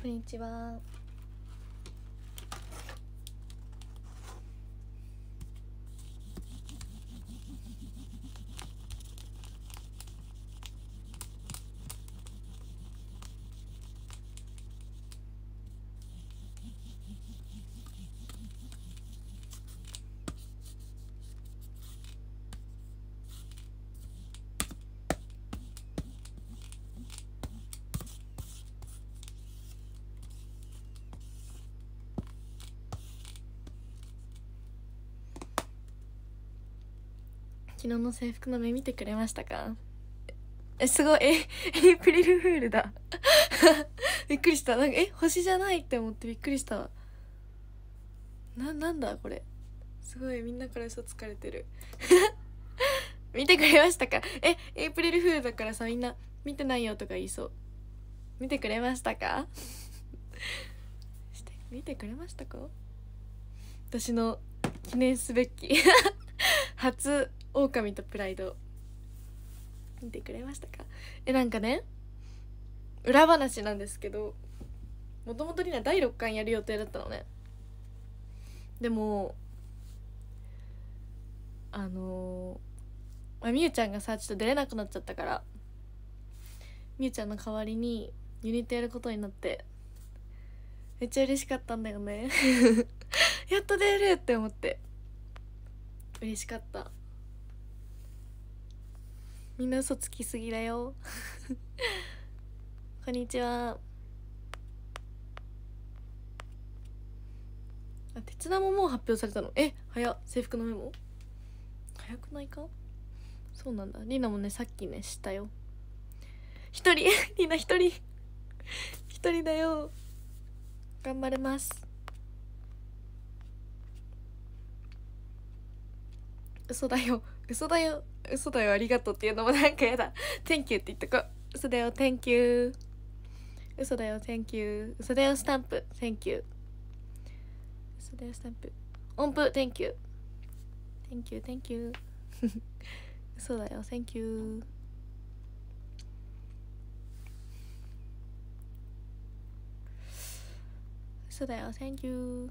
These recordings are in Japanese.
こんにちは。昨日の制服の目見てくれましたか？すごい、エイプリルフールだ。びっくりした。なんか星じゃないって思ってびっくりしたわ。なんだこれ。すごい、みんなから嘘つかれてる。見てくれましたか？エイプリルフールだからさ、みんな見てないよとか言いそう。見てくれましたか？見てくれましたか？私の記念すべき初狼とプライド見てくれましたか？なんかね、裏話なんですけど、もともとりな第6巻やる予定だったのね。でもみゆちゃんがさちょっと出れなくなっちゃったから、みゆちゃんの代わりにユニットやることになって、めっちゃ嬉しかったんだよね。やっと出れるって思って嬉しかった。みんな嘘つきすぎだよ。こんにちは。鉄名ももう発表されたの？早っ。制服のメモ早くないか？そうなんだ。りなもね、さっきね知ったよ。一人りな一人だよ。頑張れます。嘘だよありがとうっていうのもなんかやだ。 Thank you って言っとこう。嘘だよ Thank you。 嘘だよ Thank you。 嘘だよスタンプ Thank you。 嘘だよスタンプ音符 Thank you。 Thank you 嘘だよ Thank you。 嘘だよ Thank you。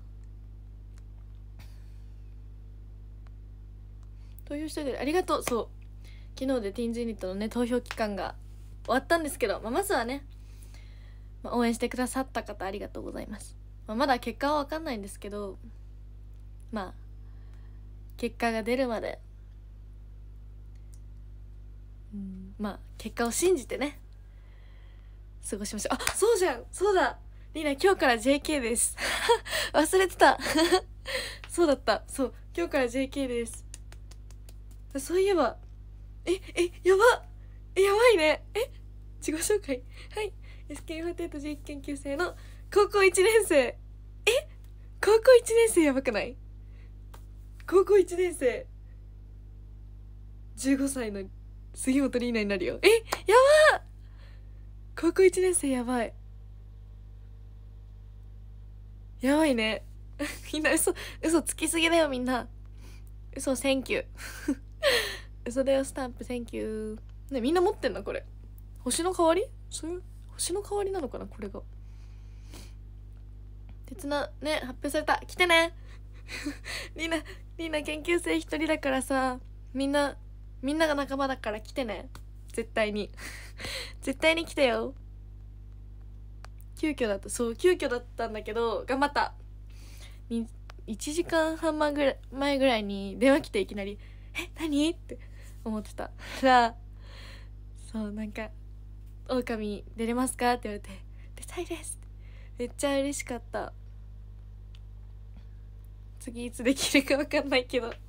投票してくれありがとう。そう昨日でティーンズユニットのね投票期間が終わったんですけど、まずはね、応援してくださった方ありがとうございます。まだ結果は分かんないんですけど、結果が出るまで結果を信じてね過ごしましょう。そうじゃん、そうだ、りな今日から JK です。忘れてた。そうだった、そう今日から JK です。そういえばやばいね。自己紹介。はい、 SK48 自研究生の高校1年生。高校1年生やばくない？高校1年生15歳の杉本里奈になるよ。やばー。高校1年生やばいね。みんな嘘つきすぎだよ。みんな嘘。センキュー。嘘だよスタンプ Thank you。 ね、みんな持ってんなこれ。星の代わり？そういう星の代わりなのかなこれが。鉄なね発表された。来てね。りな研究生一人だからさ、みんなが仲間だから来てね。絶対に絶対に来てよ。急遽だったんだけど頑張った。1時間半前ぐらいに電話来て、いきなり何って思ってたら、そうなんか「狼出れますか?」って言われて「出たいです」ってめっちゃ嬉しかった。次いつできるか分かんないけど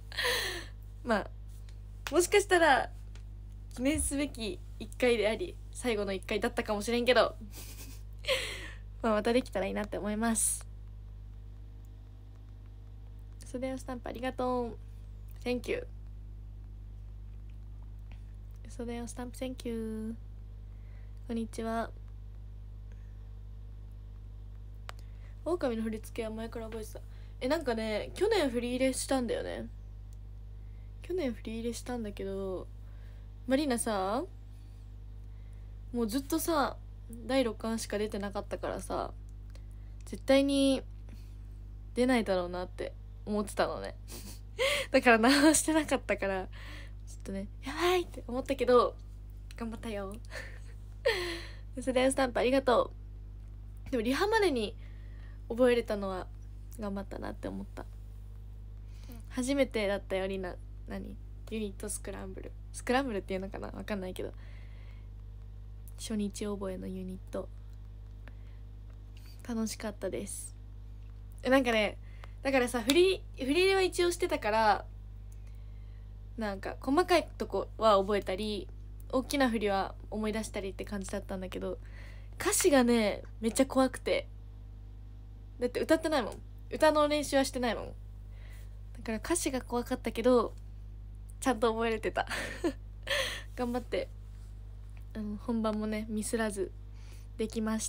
もしかしたら記念すべき1回であり最後の1回だったかもしれんけどまたできたらいいなって思います。それをスタンプありがとう Thank you。 それをスタンプ Thank you。 こんにちは。狼の振り付けは前から覚えてた。なんかね去年振り入れしたんだよね。去年振り入れしたんだけど、マリーナさもうずっとさ第6巻しか出てなかったからさ、 絶対に出ないだろうなって思ってたのねだから何もしてなかったから、ちょっとねやばいって思ったけど頑張ったよそれスタンプありがとう。でもリハまでに覚えれたのは頑張ったなって思った。初めてだったよりな。何ユニットスクランブルっていうのかな、わかんないけど、初日覚えのユニット楽しかったです。なんかね、だからさ、振り入れは一応してたから、なんか細かいとこは覚えたり大きな振りは思い出したりって感じだったんだけど、歌詞がねめっちゃ怖くて、だって歌ってないもん、歌の練習はしてないもん。だから歌詞が怖かったけどちゃんと覚えれてた頑張って本番もねミスらずできました。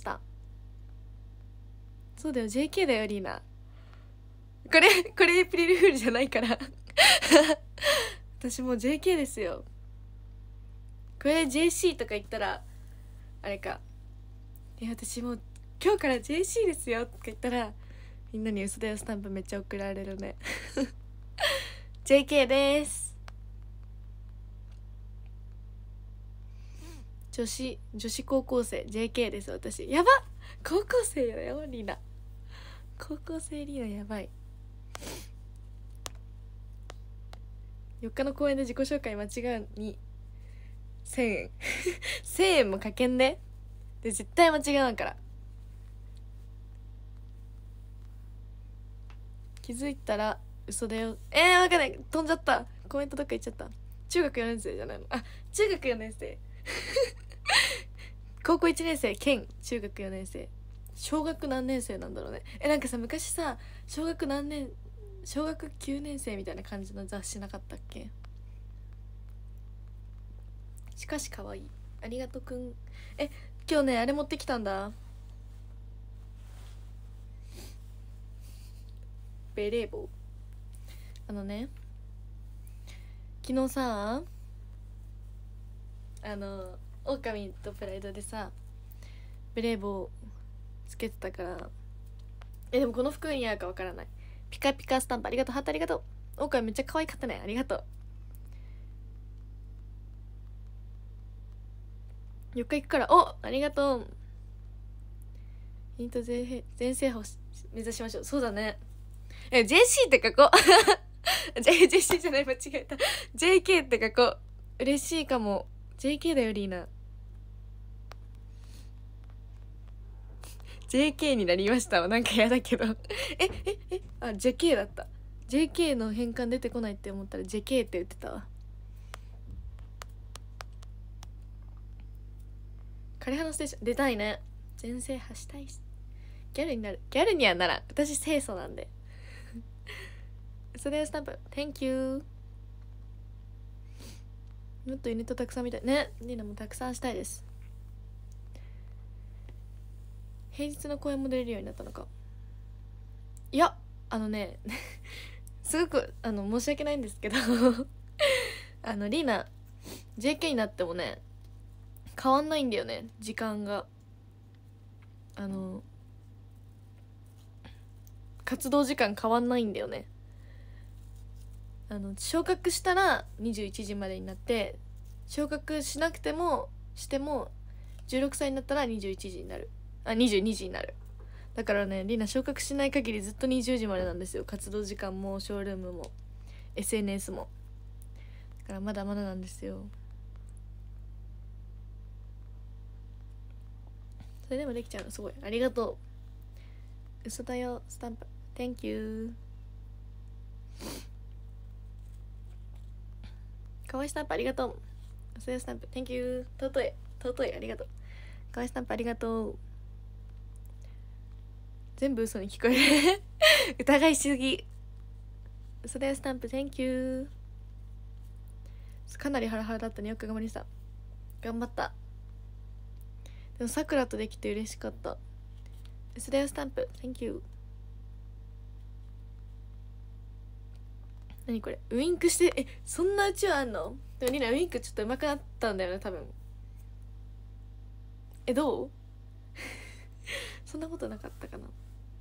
そうだよ JK だよリーナ、これエイプリルフールじゃないから私もう JK ですよ。これ JC とか言ったらあれか、私もう今日から JC ですよとか言ったらみんなに嘘だよスタンプめっちゃ送られるねJK です。女子高校生 JK です私。やばっ、高校生よリーナ、高校生リーナやばい。4日の公演で自己紹介間違うに1000円1000円もかけんねで、絶対間違わんから。気づいたら嘘だよ。わかんない、飛んじゃった、コメントどっか行っちゃった。中学4年生じゃないの、あ、中学4年生高校1年生兼中学4年生、小学何年生なんだろうね。なんかさ昔さ小学9年生みたいな感じの雑誌なかったっけ。しかし可愛い、ありがとくん。今日ねあれ持ってきたんだ、ベレー帽。昨日さオオカミとプライドでさベレー帽つけてたから、でもこの服に合うかわからない。ピカピカスタンプありがとう、ハートありがとう。オオカミめっちゃ可愛かったね、ありがとう。4日行くから、ありがとう。ヒント全制覇を目指しましょう。そうだね。JC って書こうJC じゃない、間違えたJK って書こう。嬉しいかも。 JK だよリーナJK になりましたわ、なんかやだけどJK だった。 JK の変換出てこないって思ったら JK って言ってたわ。枯葉のステーション出たいね、全制覇したいし、ギャルになる。ギャルにはならん、私清楚なんでそれスタンプ Thank you。 もっとユニットたくさん見たいね。リーナもたくさんしたいです。平日の公演も出れるようになったのか。いやすごく申し訳ないんですけどリーナ JK になってもね変わんないんだよね、時間が。活動時間変わんないんだよね。昇格したら21時までになって、昇格しなくてもしても16歳になったら21時になる、22時になる。だからねリナ昇格しない限りずっと20時までなんですよ、活動時間もショールームも SNS も。だからまだまだなんですよ。それでもできちゃうのすごい、ありがとう。嘘だよスタンプ Thank you。かわいスタンプありがとう。嘘だよスタンプ Thank you。 尊いありがとう。かわいスタンプありがとう。全部嘘に聞こえる疑いしすぎ。嘘だよスタンプ Thank you。 かなりハラハラだったね、よく頑張りました。頑張った。でもさくらとできて嬉しかった。嘘だよスタンプ Thank you。 何これウインクして、そんなうちはあんの。でもリナウインクちょっと上手くなったんだよね多分。どうそんなことなかったかな。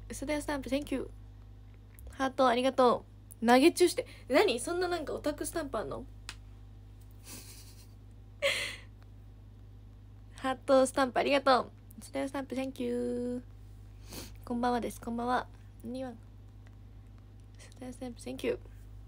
嘘だよスタンプ Thank you。 ハートありがとう。投げ中して何、そんななんかオタクスタンプあんのハートスタンプありがとう。嘘だよスタンプ Thank you。 こんばんはです。こんばんは。何は嘘だよスタンプ Thank you。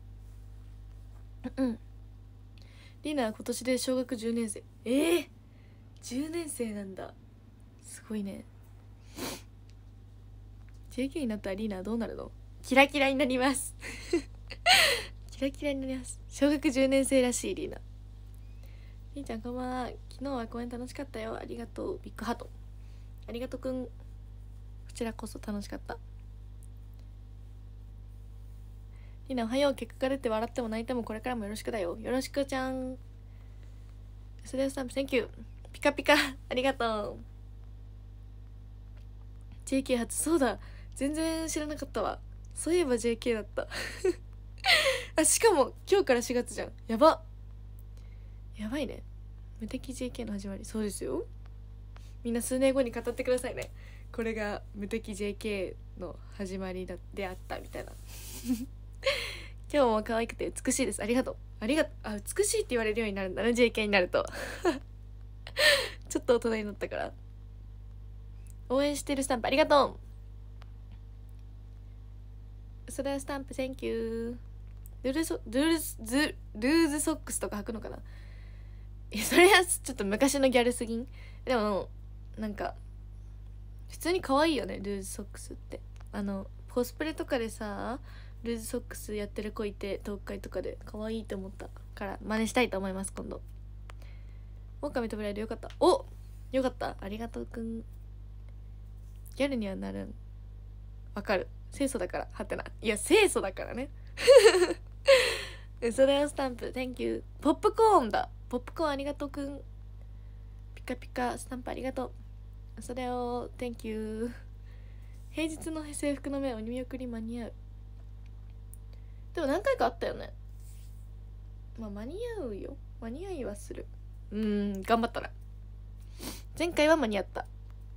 うん。リナは今年で小学10年生。10年生なんだ。すごいね。JK になったらリーナはどうなるの？キラキラになりますキラキラになります。小学10年生らしいリーナ。りーちゃんこんばんは。昨日は公演楽しかったよ。ありがとう。ビッグハートありがとうくん。こちらこそ楽しかった。りーナおはよう。結果が出て笑っても泣いてもこれからもよろしくだよ。よろしくちゃん。それではスタンプ Thank you。 ピカピカありがとう。 JK 初。そうだ、全然知らなかったわ。そういえば JK だったあ、しかも今日から4月じゃん。やばいね。無敵 JK の始まり。そうですよ。みんな数年後に語ってくださいね。これが無敵 JK の始まりであったみたいな今日も可愛くて美しいです。ありがとう。あ、美しいって言われるようになるんだね、 JK になるとちょっと大人になったから。応援してるスタンプありがとう。それはスタンプ Thank you。 ルーズソックスとか履くのかな。それはちょっと昔のギャルすぎん。でもなんか普通に可愛いよね、ルーズソックスって。コスプレとかでさルーズソックスやってる子いて、東海とかで可愛いと思ったから真似したいと思います。今度狼とブライドよかった。お、よかった、ありがとうくん。ギャルにはなるん。わかる、清楚だから。はてな、いや清楚だからねそれをスタンプ Thank you。 ポップコーンだ。ポップコーンありがとうくん。ピカピカスタンプありがとう。それを Thank you。 平日の制服の目お見送り間に合う。でも何回かあったよね。まあ間に合うよ。間に合いはする。頑張ったら。前回は間に合った。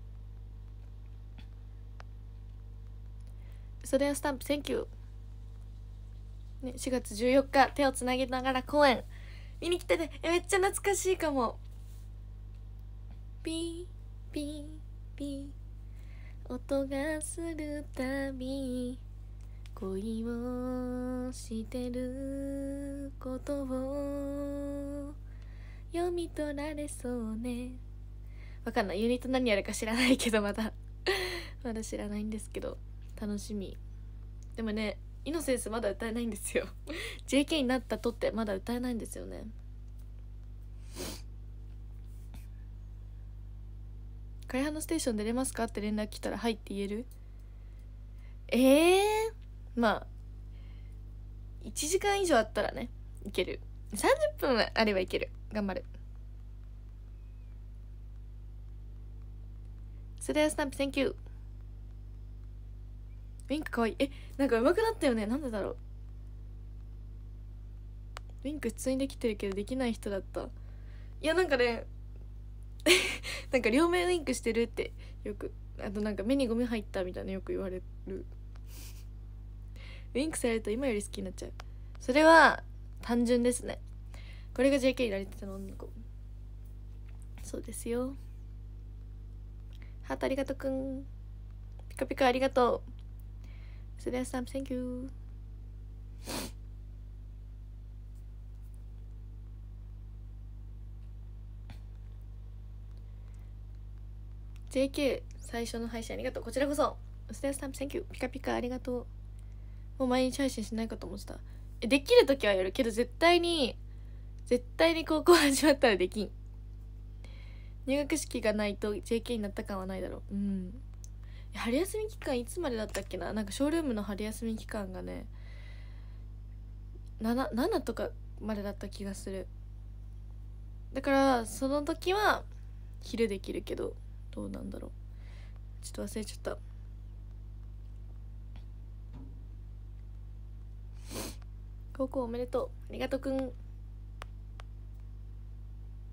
それをスタンプ Thank you。ね、4月14日手をつなぎながら公演見に来てね。めっちゃ懐かしいかも。ピーピーピー音がするたび恋をしてることを読み取られそうね。わかんない、ユニット何やるか知らないけどまだ知らないんですけど楽しみ。でもね、イノセンスまだ歌えないんですよJK になったとってまだ歌えないんですよね。枯葉のステーション出れますかって連絡来たらはいって言える？まあ1時間以上あったらねいける。30分あればいける。頑張る。それはスタンプ Thank you。 ウィンクかわいい。なんか上手くなったよね。なんでだろう。ウィンク普通にできてるけどできない人だった。いやなんかねなんか両目ウィンクしてるってよく、あとなんか目にゴミ入ったみたいなよく言われるウィンクされると今より好きになっちゃう。それは単純ですね。これが JK になりたての女の子。そうですよ。ハートありがとうくん。ピカピカありがとう。それではスタンプ Thank you。 JK 最初の配信ありがとう。こちらこそ。それではスタンプ Thank you。 ピカピカありがとう。もう毎日配信しないかと思ってた。できるときはやるけど絶対に高校始まったらできん。入学式がないと JK になった感はないだろう。春休み期間いつまでだったっけな。なんかショールームの春休み期間がね 7とかまでだった気がする。だからその時は昼できるけどどうなんだろう。ちょっと忘れちゃった。高校おめでとう。ありがとうくん。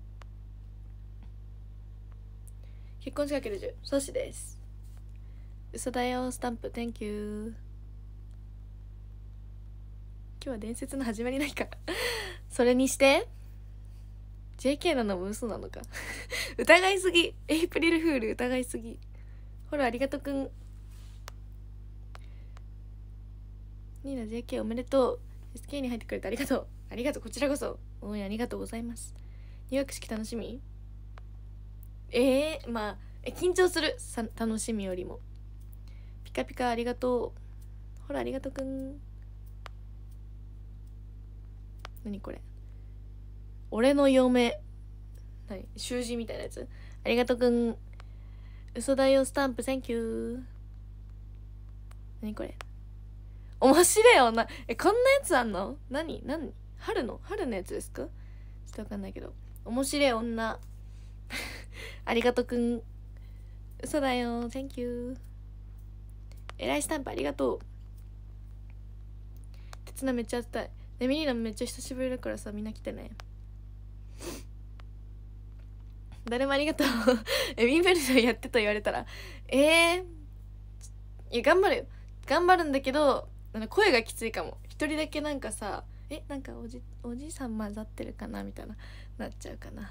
結婚しかける10、ソシです。 嘘だよスタンプ Thank you。 今日は伝説の始まりないかそれにして JK なのも嘘なのか疑いすぎ。エイプリルフール疑いすぎ。ほらありがとくん。ニーナ JK おめでとう。 SK に入ってくれてありがとう。ありがとう、こちらこそ応援ありがとうございます。入学式楽しみ？まあ緊張する楽しみよりも。ピカピカありがとう。ほらありがとうくん。何これ、俺の嫁。何習字みたいなやつ。ありがとうくん。嘘だよスタンプ Thank you。 何これ、面白い女。こんなやつあんの？何春のやつですか？ちょっとわかんないけど面白い女ありがとうくん。嘘だよ Thank you。 えらいスタンプありがとう。鉄菜めっちゃ熱い。ミリーナもめっちゃ久しぶりだからさ、みんな来てね。誰もありがとうウィンブルドンやってと言われたらいや頑張るよ。頑張るんだけど声がきついかも。一人だけなんかさなんかおじさん混ざってるかなみたいなっちゃうかな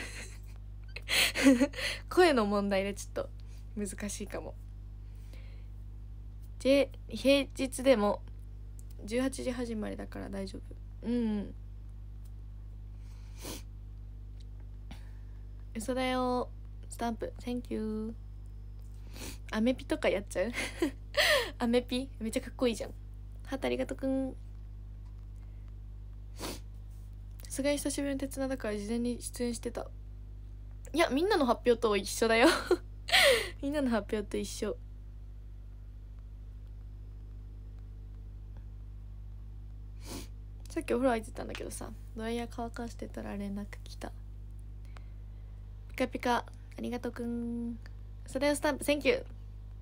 声の問題でちょっと難しいかも。平日でも18時始まりだから大丈夫。うん嘘だよスタンプ Thank you。 アメピとかやっちゃうアメピめっちゃかっこいいじゃん。ハートありがとくん。さすがに久しぶりの鉄菜だから事前に出演してた。いやみんなの発表と一緒だよみんなの発表と一緒。さっきお風呂入ってたんだけどさ、ドライヤー乾かしてたら連絡来た。ピカピカありがとうくん。それをスタンプ Thank you。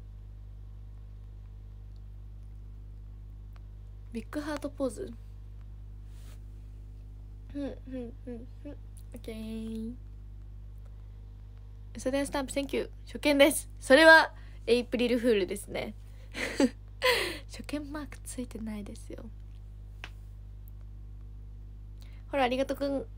ビッグハートポーズ。オッケー。それをスタンプ Thank you。 初見です。それはエイプリルフールですね初見マークついてないですよ。ほらありがとうくん。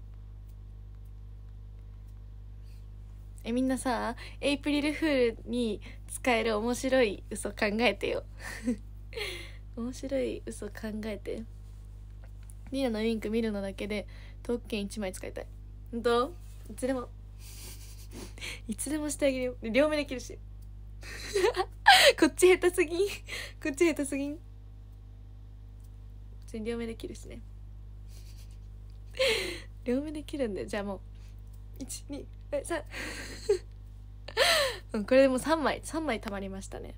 みんなさエイプリルフールに使える面白い嘘考えてよ面白い嘘考えて。リーナのウインク見るのだけでトーク券1枚使いたい。ほんといつでもいつでもしてあげるよ。両目できるしこっち下手すぎんこっち下手すぎん。普通に両目できるしね両目できるんで。じゃあもう1、2、3うん、これでもう3枚たまりましたね。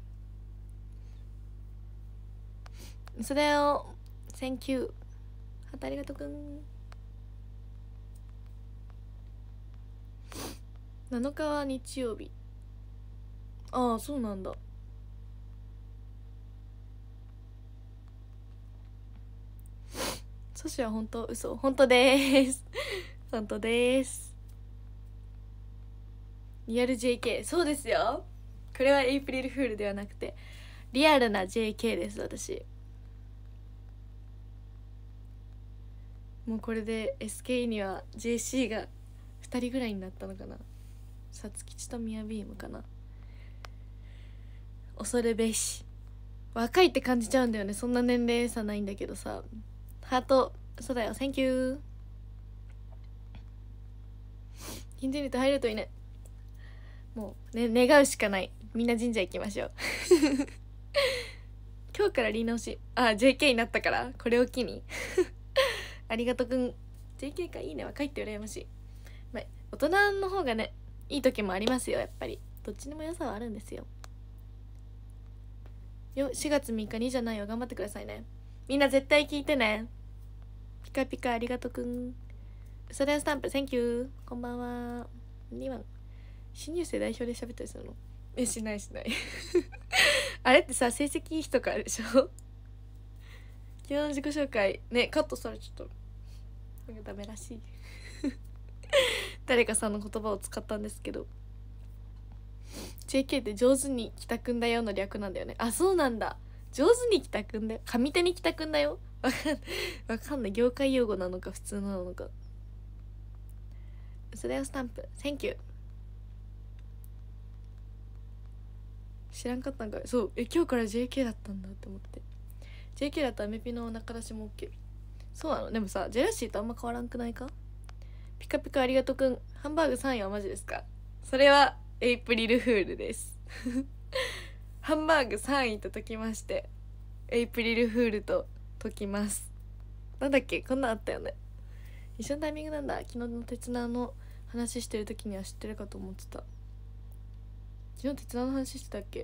それを Thank you。 ハートありがとうくん。7日は日曜日。ああそうなんだ。ソシは本当？嘘？本当です本当です。リアル JK。 そうですよ。これはエイプリルフールではなくてリアルな JK です。私もうこれで SK には JC が2人ぐらいになったのかな。さつきちとミヤビームかな。恐るべし。若いって感じちゃうんだよね。そんな年齢差ないんだけどさ。ハートそうだよ Thank you。 近所に入るといいね。もう、ね、願うしかない。みんな神社行きましょう今日からリー直し。JK になったからこれを機にありがとくん。 JK かいいね。若いって羨ましい。まあ、大人の方がねいい時もありますよ。やっぱりどっちにも良さはあるんですよ。4月3日にじゃないよ。頑張ってくださいね。みんな絶対聞いてね。ピカピカありがとくん。それスタンプ Thank you。 こんばんは。2番新入生代表で喋ったりするの？しないあれってさ成績いい人からでしょ昨日の自己紹介ねカットされちょっとなんかダメらしい誰かさんの言葉を使ったんですけど JK って上手に帰宅んだよの略なんだよね。あ、そうなんだ。上手に帰宅んだよ、上手に帰宅んだよ。わかんない、業界用語なのか普通なのか。それをスタンプ Thank you。 知らんかったんかい。そう、今日から JK だったんだって思って。 JK だったらアメピのお腹出しも OK。 そうなの。でもさ、ジェラシーとあんま変わらんくないか。ピカピカありがとくん、ハンバーグ3位はマジですか。それはエイプリルフールですハンバーグ3位と解きまして、エイプリルフールと解きます。なんだっけ、こんなんあったよね。一緒のタイミングなんだ。昨日の鉄縄の話してる時には知ってるかと思ってた。昨日鉄縄の話してたっけ。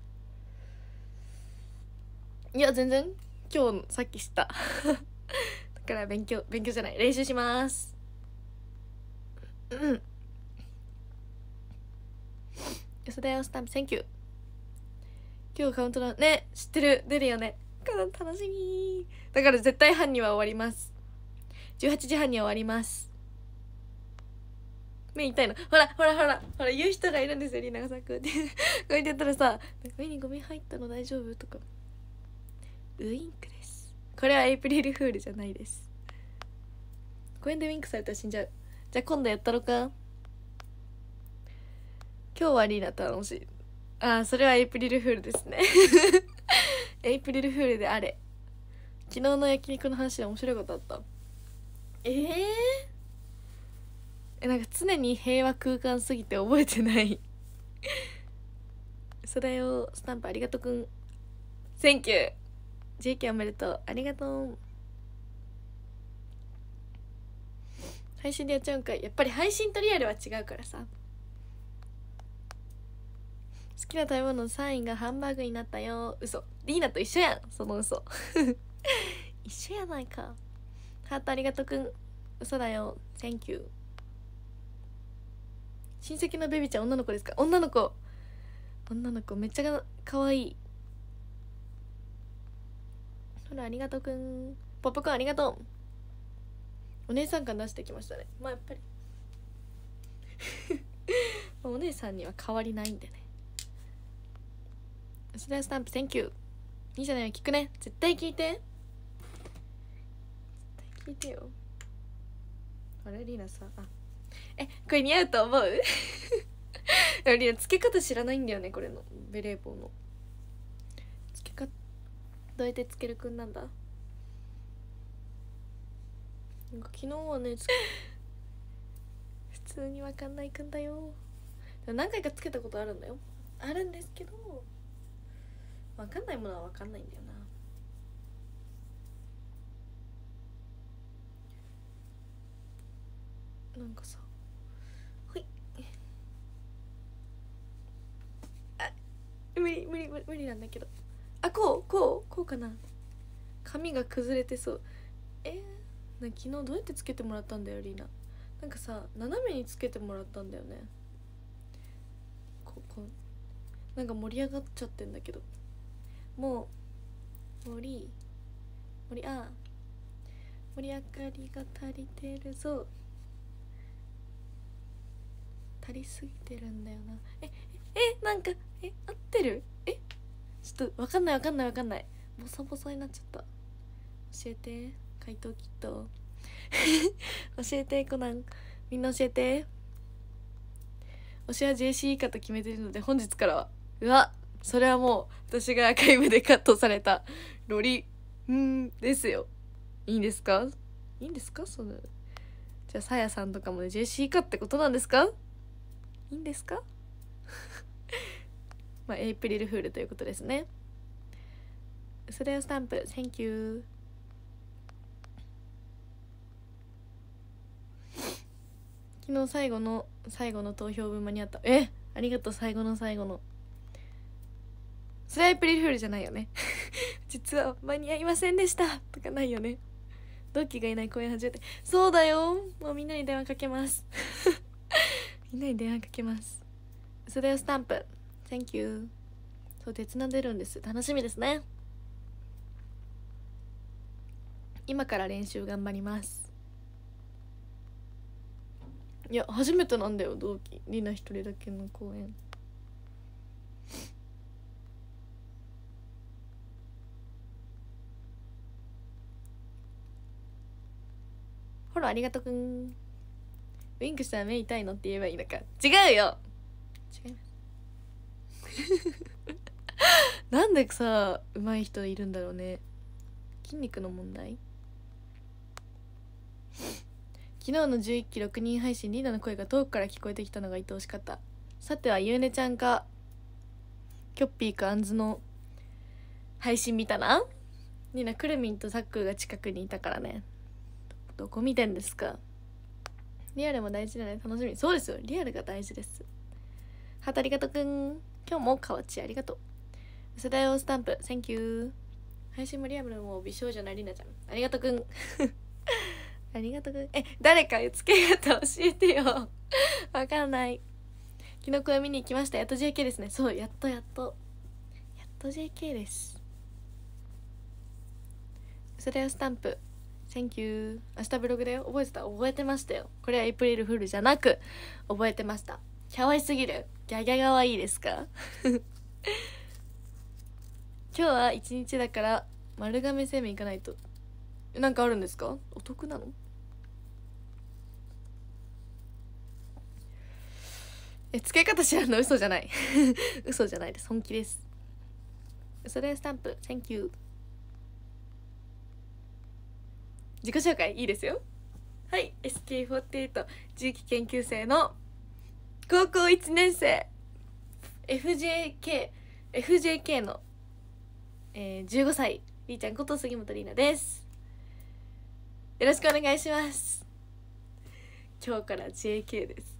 いや全然、今日さっき知っただから勉強じゃない、練習します。それをスタンプ Thank you。 今日カウントダウンね、知ってる、出るよね。楽しみ。だから絶対半には終わります。18時半には終わります。目痛いの。ほら言う人がいるんですよ、リナがさ、こうやってこうやってやったらさ、目にゴミ入ったの大丈夫とか。ウインクです。これはエイプリルフールじゃないです。公園でウインクされたら死んじゃう。じゃあ今度やったろか。今日はリーナ楽しい。ああ、それはエイプリルフールですねエイプリルフールであれ。昨日の焼肉の話で面白いことあった。なんか常に平和空間すぎて覚えてないそれをスタンプありがとくん Thank you。 JK おめでとう、ありがとう。配信でやっちゃうんかい。やっぱり配信とリアルは違うからさ。好きな食べ物の3位がハンバーグになったよ。嘘。リーナと一緒やん、その嘘一緒やないか。ハートありがとくん、嘘だよ Thank you。 親戚のベビちゃん女の子ですか。女の子めっちゃかわいい。ほらありがとくん。ポップコーンありがとう。お姉さん感出してきましたね。まあやっぱりお姉さんには変わりないんでね。それはスタンプ Thank you。 いいじゃない、聞くね。絶対聞いて、絶対聞いてよ。あれリーナさ、これ似合うと思うリーナつけ方知らないんだよね、これのベレー帽のつけ方。どうやってつけるくんなんだ。なんか昨日はね普通にわかんないくんだよ。何回かつけたことあるんだよ、あるんですけど、わかんないものはわかんないんだよな。なんかさ、ほい、あ、無理なんだけど。あ、こうかな。髪が崩れてそう。昨日どうやってつけてもらったんだよリーナ。なんかさ、斜めにつけてもらったんだよね。なんか盛り上がっちゃってんだけど。もう盛り上がりが足りてるぞ。足りすぎてるんだよな。なんか合ってる。ちょっとわかんないボサボサになっちゃった。教えて、回答キット教えてコナン、みんな教えて。推しは JC 以下と決めてるので本日からは、うわ、それはもう私がアーカイブでカットされたロリですよ。いいんですかその。じゃあさやさんとかもね JC 以下ってことなんですか。いいんですかまあエイプリルフールということですね。それをスタンプ Thank you。 昨日最後の投票分間にあった。ありがとう。最後のそれはエイプリルフールじゃないよね実は間に合いませんでしたとかないよね。同期がいない公演初めて。そうだよ、もうみんなに電話かけますそれをスタンプ Thank you。 そう、鉄な出るんです。楽しみですね。今から練習頑張ります。いや初めてなんだよ、同期リナ一人だけの公演。 フォローありがとくん。ウインクしたら目痛いのって言えばいいのか。違うよ、違いますなんでさ上手い人いるんだろうね。筋肉の問題。昨日の11期6人配信、リーナの声が遠くから聞こえてきたのが愛おしかった。さてはゆうねちゃんかキョッピーかあんずの配信見たな。リーナくるみんとタックが近くにいたからね。どこ見てんですか。リアルも大事だね。楽しみ。そうですよ、リアルが大事です。ハートありがとくん。今日もかわちありがとう。世代用スタンプ Thank you。 配信もリアルも美少女なりなちゃんありがとくんありがとくん。誰かつけ方教えてよわかんない。昨日声見に行きました。やっと JK ですね。そう、やっと JK です。世代用スタンプ Thank you。 明日ブログだよ。覚えてましたよ。これはエイプリルフールじゃなく覚えてました。可愛すぎる。ギャギャがわいいですか今日は一日だから丸亀製麺行かないと。なんかあるんですか。お得なの。付け方知らんの。嘘じゃない嘘じゃないです。本気です。それスタンプ Thank you。 自己紹介いいですよ。はい、 SK48 重機研究生の高校1年生 FJK の、15歳りーちゃんこと杉本里奈です。よろしくお願いします。今日から JK です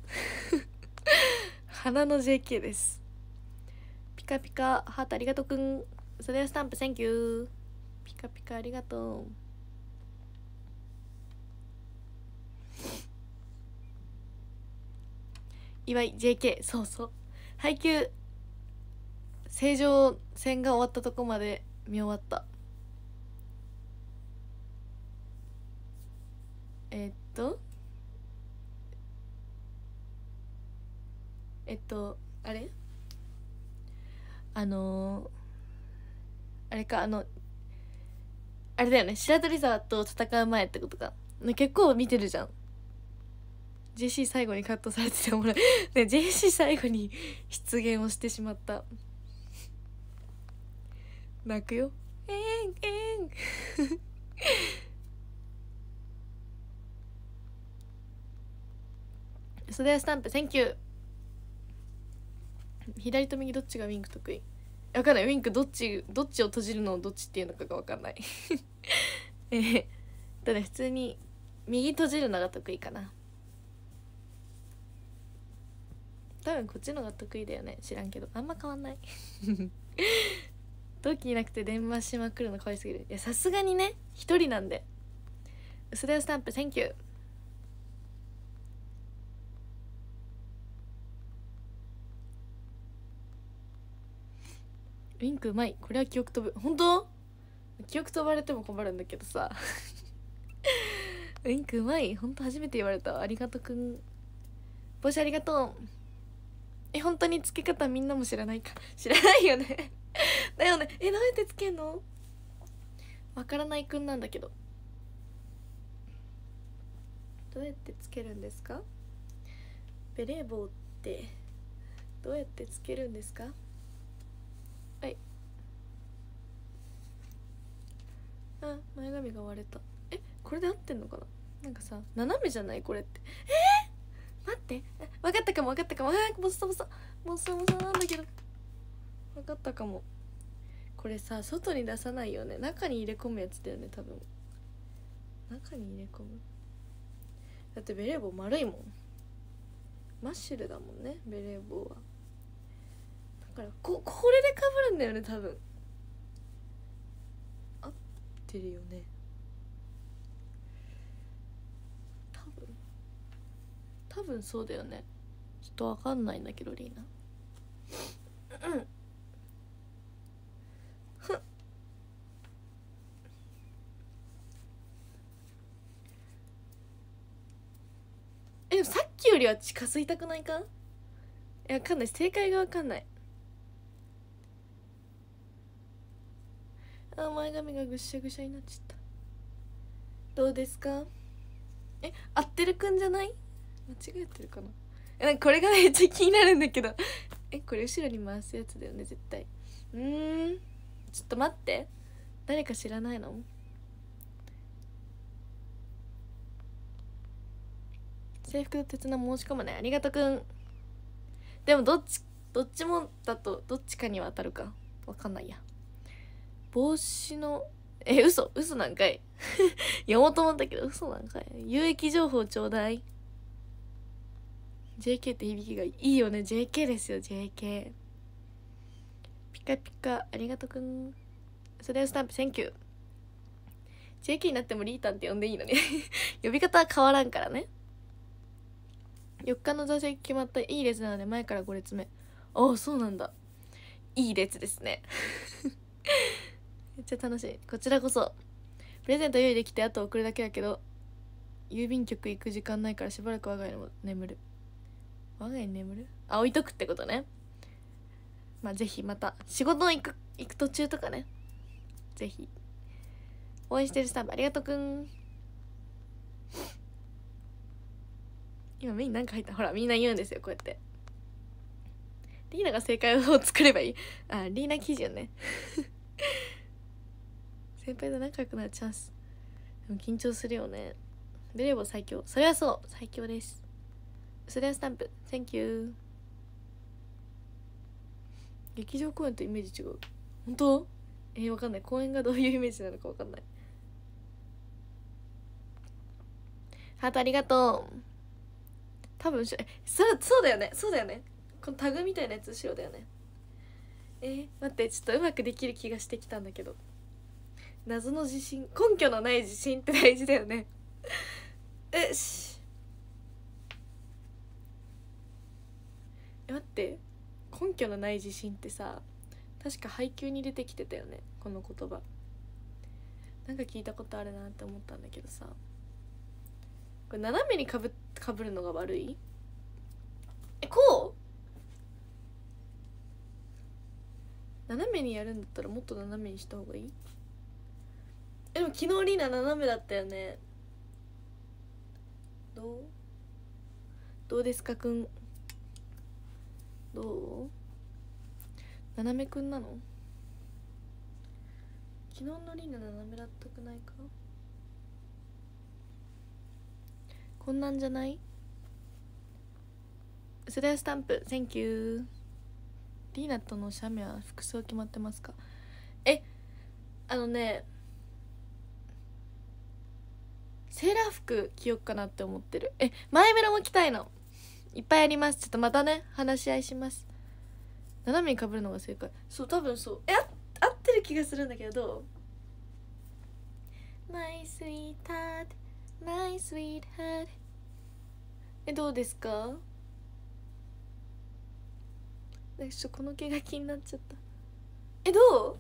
花の JK です。ピカピカハートありがとうくん。それはスタンプ Thank you。 ピカピカありがとう。岩井 JK。 そうそう、配給正常戦が終わったとこまで見終わった。あれあれか、あれだよね、白鳥沢と戦う前ってことか。結構見てるじゃん。 JC 最後にカットされててもらうね。 JC 最後に出現をしてしまった。泣くよ。それはスタンプ Thank you。 左と右どっちがウィンク得意。わかんない。ウィンクどっちを閉じるのをどっちっていうのかがわかんないただ普通に右閉じるのが得意かな。多分こっちのが得意だよね。知らんけどあんま変わんない同期いなくて電話しまくるの可愛すぎる。いやさすがにね、一人なんで。薄田スタンプ Thank you。 ウィンクうまい。これは記憶飛ぶ。本当？記憶飛ばれても困るんだけどさウィンクうまい。本当初めて言われた。ありがとくん。帽子ありがとう。本当につけ方みんなも知らないか。知らないよねだよね。どうやってつけんの？わからないくんなんだけど。どうやってつけるんですか？ベレー帽ってどうやってつけるんですか？はい。あ、前髪が割れた。これで合ってんのかな。なんかさ斜めじゃないこれって。待って、分かったかも。ボサボサなんだけど分かったかも。これさ外に出さないよね。中に入れ込むやつだよね多分。中に入れ込む。だってベレー帽丸いもん。マッシュルだもんねベレー帽は。だからこれでかぶるんだよね多分。合ってるよね多分そうだよね。ちょっとわかんないんだけどリーナでもさっきよりは近づいたくないか。わかんない。正解がわかんない。前髪がぐしゃぐしゃになっちゃった。どうですか？ 合ってるくんじゃない？間違えてるかな。なんかこれがめっちゃ気になるんだけどこれ後ろに回すやつだよね絶対。ちょっと待って、誰か知らないの？制服と鉄の申し込むね。ありがとくん。でもどっちもだとどっちかには当たるかわかんないや。帽子の嘘なんかい読もうと思ったけど嘘なんかい。有益情報ちょうだい。 JK って響きがいいよね。 JK ですよ JK。 ピカピカありがとくん。それをスタンプセンキュー。 JK になってもリータンって呼んでいいのに呼び方は変わらんからね。4日の座席決まった。いい列なので前から5列目。ああそうなんだ、いい列ですねめっちゃ楽しい。こちらこそ。プレゼント用意できてあと送るだけだけど郵便局行く時間ないからしばらく我が家にも眠る。我が家に眠る？置いとくってことね。まあぜひまた仕事行く途中とかね、ぜひ。応援してるスタンプありがとうくん。今目に何か入った。ほらみんな言うんですよこうやって。リーナが正解を作ればいい。リーナ基準ね先輩と仲良くなるチャンス。でも緊張するよね。ベレー帽最強。それはそう最強です。それはスタンプ Thank you。 劇場公演とイメージ違う。本当？わかんない。公演がどういうイメージなのかわかんない。ハートありがとう。多分そうだよねそうだよね。このタグみたいなやつ後ろだよね。待ってちょっとうまくできる気がしてきたんだけど。謎の自信、根拠のない自信って大事だよね待って、根拠のない自信ってさ、確か配給に出てきてたよねこの言葉。なんか聞いたことあるなって思ったんだけどさ、これ斜めにかぶるのが悪い？こう斜めにやるんだったらもっと斜めにした方がいい？でも昨日リーナ斜めだったよね。どうですかくん。どう？斜めくんなの？昨日のリーナ斜めだったくないか？こんなんじゃない？それはスタンプ Thank you。 リーナとの写メは服装決まってますか？セーラー服着よっかなって思ってる。前メロも着たいのいっぱいあります。ちょっとまたね話し合いします。斜めにかぶるのが正解。そう多分そう。合ってる気がするんだけど、どう？ My sweetheart My sweetheart。 どうですか？この毛が気になっちゃった。ど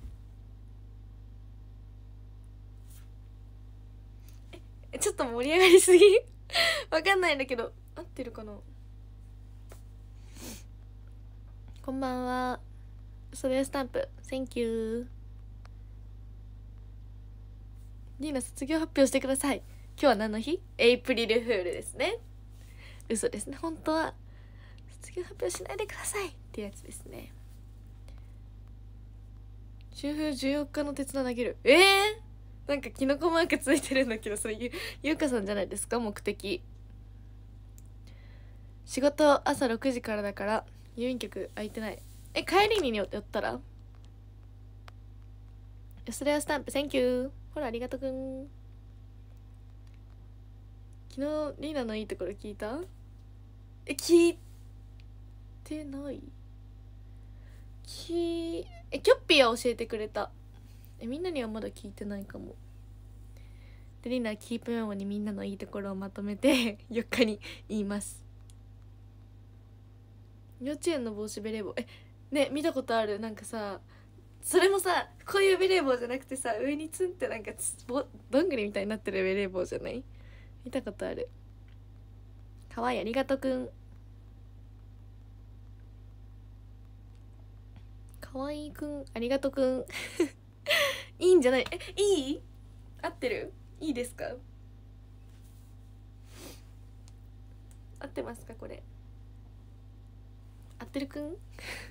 う？ちょっと盛り上がりすぎわかんないんだけど合ってるかな。こんばんは。それスタンプ Thank you。 リーナ卒業発表してください。今日は何の日？エイプリルフールですね。嘘ですね。本当は卒業発表しないでくださいってやつですね。秋風14日の鉄道投げる。なんかキノコマークついてるんだけど、それゆうかさんじゃないですか？目的。仕事朝6時からだから郵便局空いてない。帰りに寄ったら？それはスタンプ Thank you。 ほらありがとうくん。昨日リーナのいいところ聞いた？聞いてない。キョッピーは教えてくれた。みんなにはまだ聞いてないかも。でリーナはキープメモにみんなのいいところをまとめて4日に言います。幼稚園の帽子ベレー帽ね、見たことある。なんかさ、それもさこういうベレー帽じゃなくてさ、上にツンってなんかどんぐりみたいになってるベレー帽じゃない？見たことある。かわいい。ありがとくん。かわいいくんありがとくんいいんじゃない？いい？合ってる？いいですか？ 合ってますかこれ。合ってるくん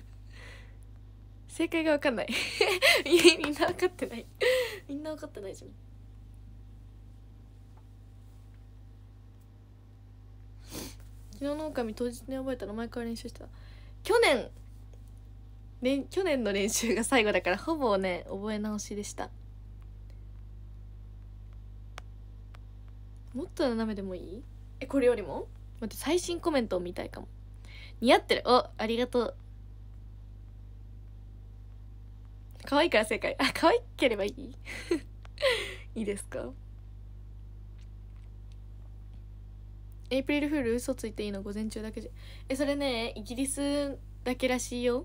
正解が分かんないみんな分かってないみんな分かってないじゃん。昨日の狼当日に覚えたの前から練習してた。去年の練習が最後だからほぼね覚え直しでした。もっと斜めでもいい？これよりも待って、最新コメントを見たいかも。似合ってる。お、ありがとう。可愛いから正解。あ、可愛ければいいいいですか？エイプリルフール嘘ついていいの午前中だけじゃ。それねイギリスだけらしいよ。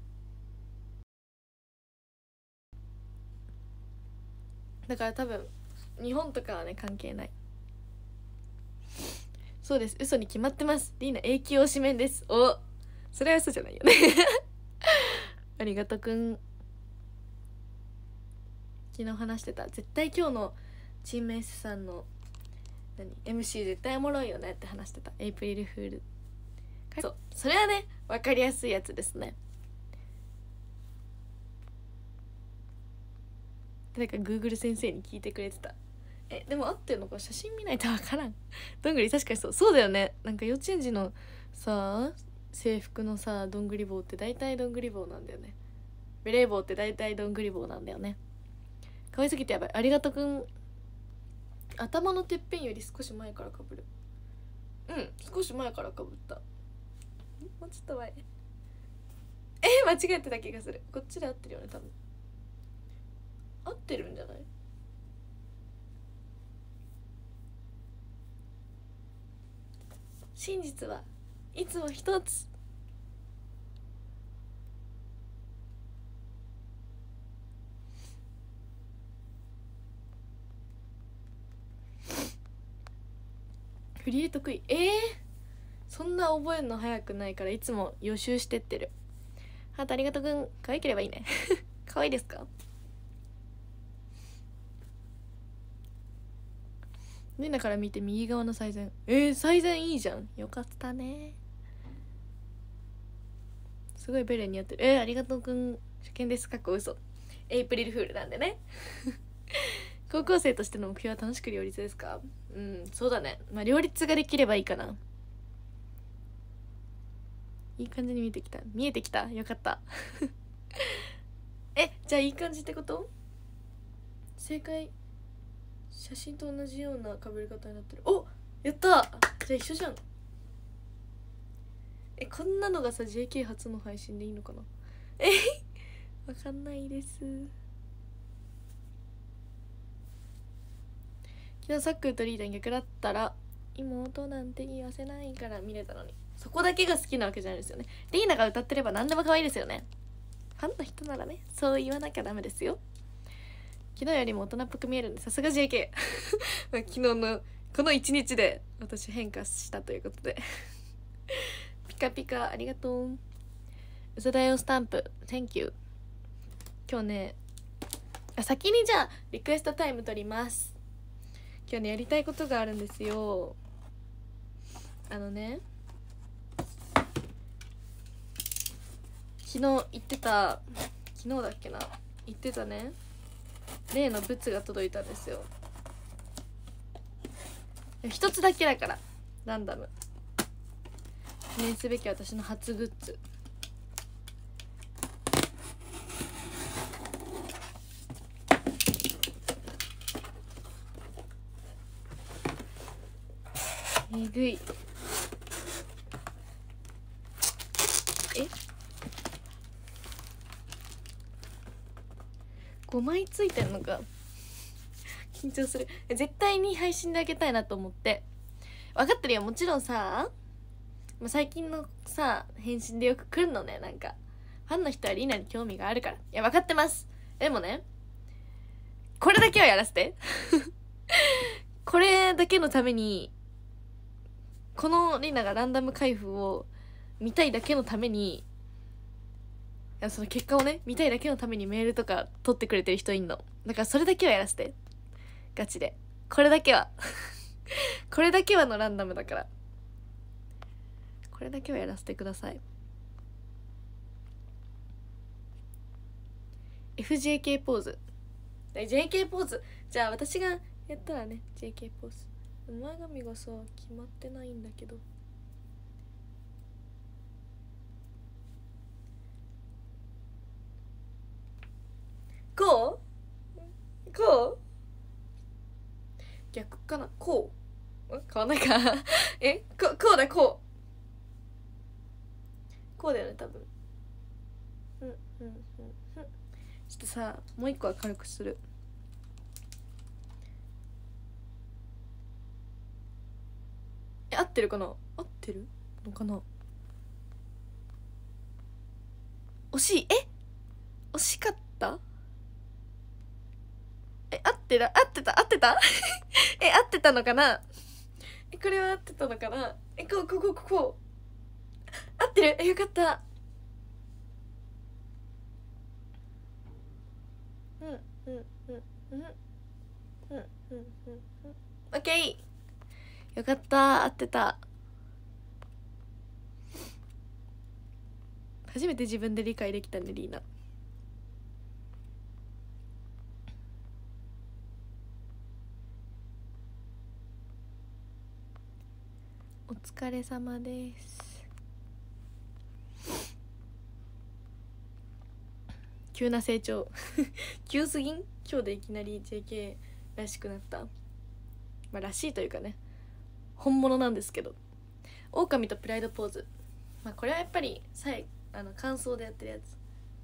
だから多分日本とかはね関係ない。そうです、嘘に決まってます。リーナ永久推しメンです。お、それは嘘じゃないよねありがとくん。昨日話してた。絶対今日のチーム S さんのMC 絶対おもろいよねって話してた。エイプリルフール。そう、それはね分かりやすいやつですね。誰か Google 先生に聞いてくれてた。でも合ってるのか写真見ないと分からんどんぐり確かにそうだよね。なんか幼稚園児のさ制服のさどんぐり棒って大体どんぐり棒なんだよね。ベレー帽って大体どんぐり棒なんだよね。可愛すぎてやばい。ありがとくん。頭のてっぺんより少し前からかぶる。少し前からかぶった。もうちょっと前。間違えてた気がする。こっちで合ってるよね多分。合ってるんじゃない？真実はいつも一つ。振り入れ得意。そんな覚えるの早くないからいつも予習してってる。ハートありがとうくん。可愛ければいいね可愛いですか？みんなから見て右側の最善。最善いいじゃん。よかったね。すごいベレーにやってる。ありがとうくん。初見です。かっこ嘘。エイプリルフールなんでね高校生としての目標は楽しく両立ですか？そうだね。まあ両立ができればいいかな。いい感じに見えてきた。よかったじゃあいい感じってこと？正解写真と同じような被り方になってる。お、やった。じゃあ一緒じゃん。こんなのがさ JK 初の配信でいいのかな。わかんないです。昨日サックとリーダーに逆だったら妹なんて言わせないから見れたのに、そこだけが好きなわけじゃないですよね。リーナが歌ってれば何でも可愛いですよね。ファンの人ならねそう言わなきゃダメですよ。昨日よりも大人っぽく見えるんでさすが JK 昨日のこの1日で私変化したということでピカピカありがとう。嘘だよスタンプ Thank you。 今日ね先にじゃあリクエストタイム取ります。今日ねやりたいことがあるんですよ。昨日言ってた、昨日だっけな、言ってたね例のブツが届いたんですよ。一つだけだからランダム。記念すべき私の初グッズ。えぐい。5枚ついてんのか緊張する。絶対に配信であげたいなと思って。分かってるよもちろんさ。最近のさ返信でよく来るのね。なんかファンの人はリーナに興味があるから。いや分かってます。でもねこれだけはやらせてこれだけのために、このリーナがランダム開封を見たいだけのために、その結果をね見たいだけのためにメールとか取ってくれてる人いんの。だからそれだけはやらせてガチで。これだけはこれだけはのランダムだから。 これだけはやらせてください。 FJK ポーズ。 JK ポーズ、じゃあ私がやったらね JK ポーズ。前髪がさ決まってないんだけど、こう逆かな、こう変わんないかこうだ、こうだよね多分。ちょっとさもう一個明るくする。合ってるかな、合ってるのかな。惜しい。惜しかった。合ってた合ってた合ってたのかな。これは合ってたのかな。こう合ってる。よかった。オッケー、よかった、合ってた。初めて自分で理解できたねリーナ。お疲れ様です。急な成長急すぎん。今日でいきなり JK らしくなった。まあらしいというかね、本物なんですけど。狼とプライドポーズ、まあこれはやっぱり感想でやってるやつ。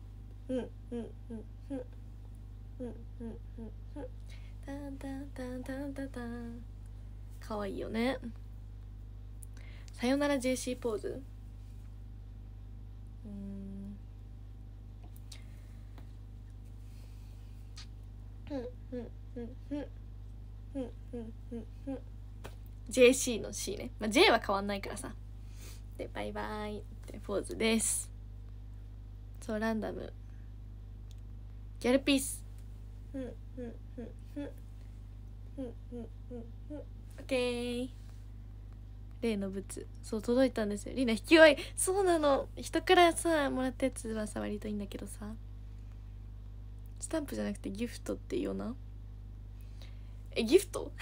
タンタンタンタンタンタン、かわいいよね。さよなら JC ポーズ。JC の C ね、まあ、J は変わんないからさ。でバイバイってポーズです。そう、ランダムギャルピース。オッケー。例の物、そう届いたんですよ。リナ引き終え。そうなの、人からさもらったやつはさ割といいんだけどさ、スタンプじゃなくてギフトっていいよな。ギフト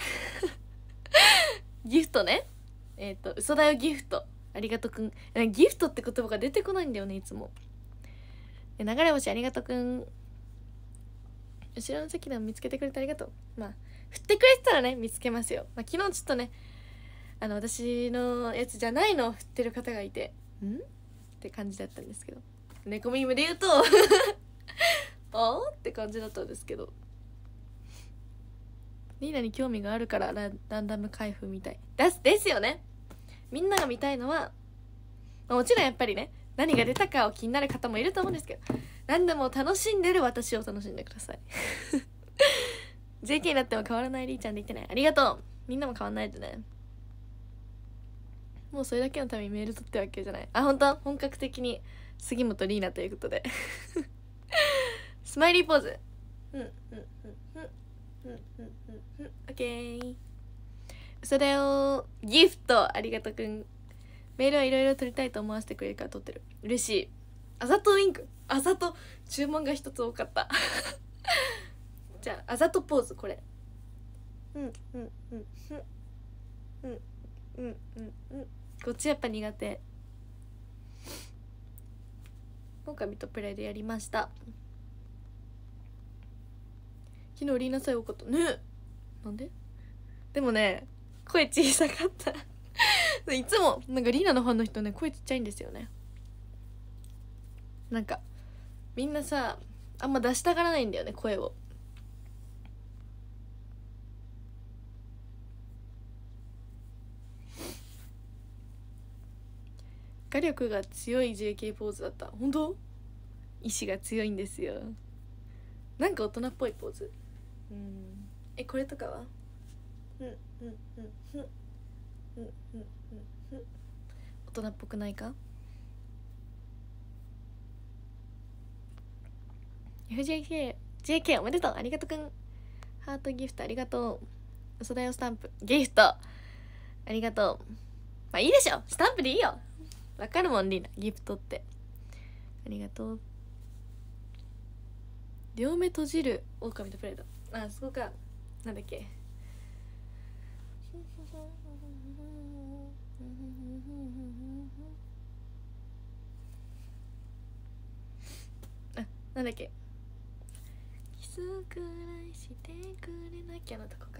ギフトね。嘘だよギフト。ありがとくん。ギフトって言葉が出てこないんだよねいつも。流れ星ありがとくん。後ろの席でも見つけてくれてありがとう。まあ振ってくれてたらね見つけますよ。まあ、昨日ちょっとね私のやつじゃないのを振ってる方がいてって感じだったんですけど、猫ミームで言うとあーって感じだったんですけど、リーナに興味があるからランダム開封みたいですよね。みんなが見たいのは、まあ、もちろんやっぱりね何が出たかを気になる方もいると思うんですけど、ランダムを楽しんでる私を楽しんでくださいJK になっても変わらないリーちゃんで言ってね。ありがとう。みんなも変わんないでね。もうそれだけのためにメール取ってわけじゃない。あ、本当本格的に杉本リーナということでスマイリーポーズ。オッケー。嘘だよギフトありがとくん。メールはいろいろ取りたいと思わせてくれるから取ってる。嬉しい。あざとウインク、あざと注文が一つ多かったじゃああざとポーズこれ。こっちやっぱ苦手。狼とプライでやりました。昨日リーナさえ多かったね。なんで？でもね声小さかったいつもなんかリーナのファンの人ね声ちっちゃいんですよね。なんかみんなさあんま出したがらないんだよね声を。画力が強い JK ポーズだった。本当？意志が強いんですよ。なんか大人っぽいポーズ。これとかは大人っぽくないか。 FJK おめでとう。ありがとくん。ハートギフトありがとう。嘘だよスタンプギフトありがとう。まあいいでしょ、スタンプでいいよ。 わかるもんリーナ、ギフトって。ありがとう。両目閉じる狼とプライド。あ、そこか。なんだっけ。あ、なんだっけ。キスくらいしてくれなきゃのとこか。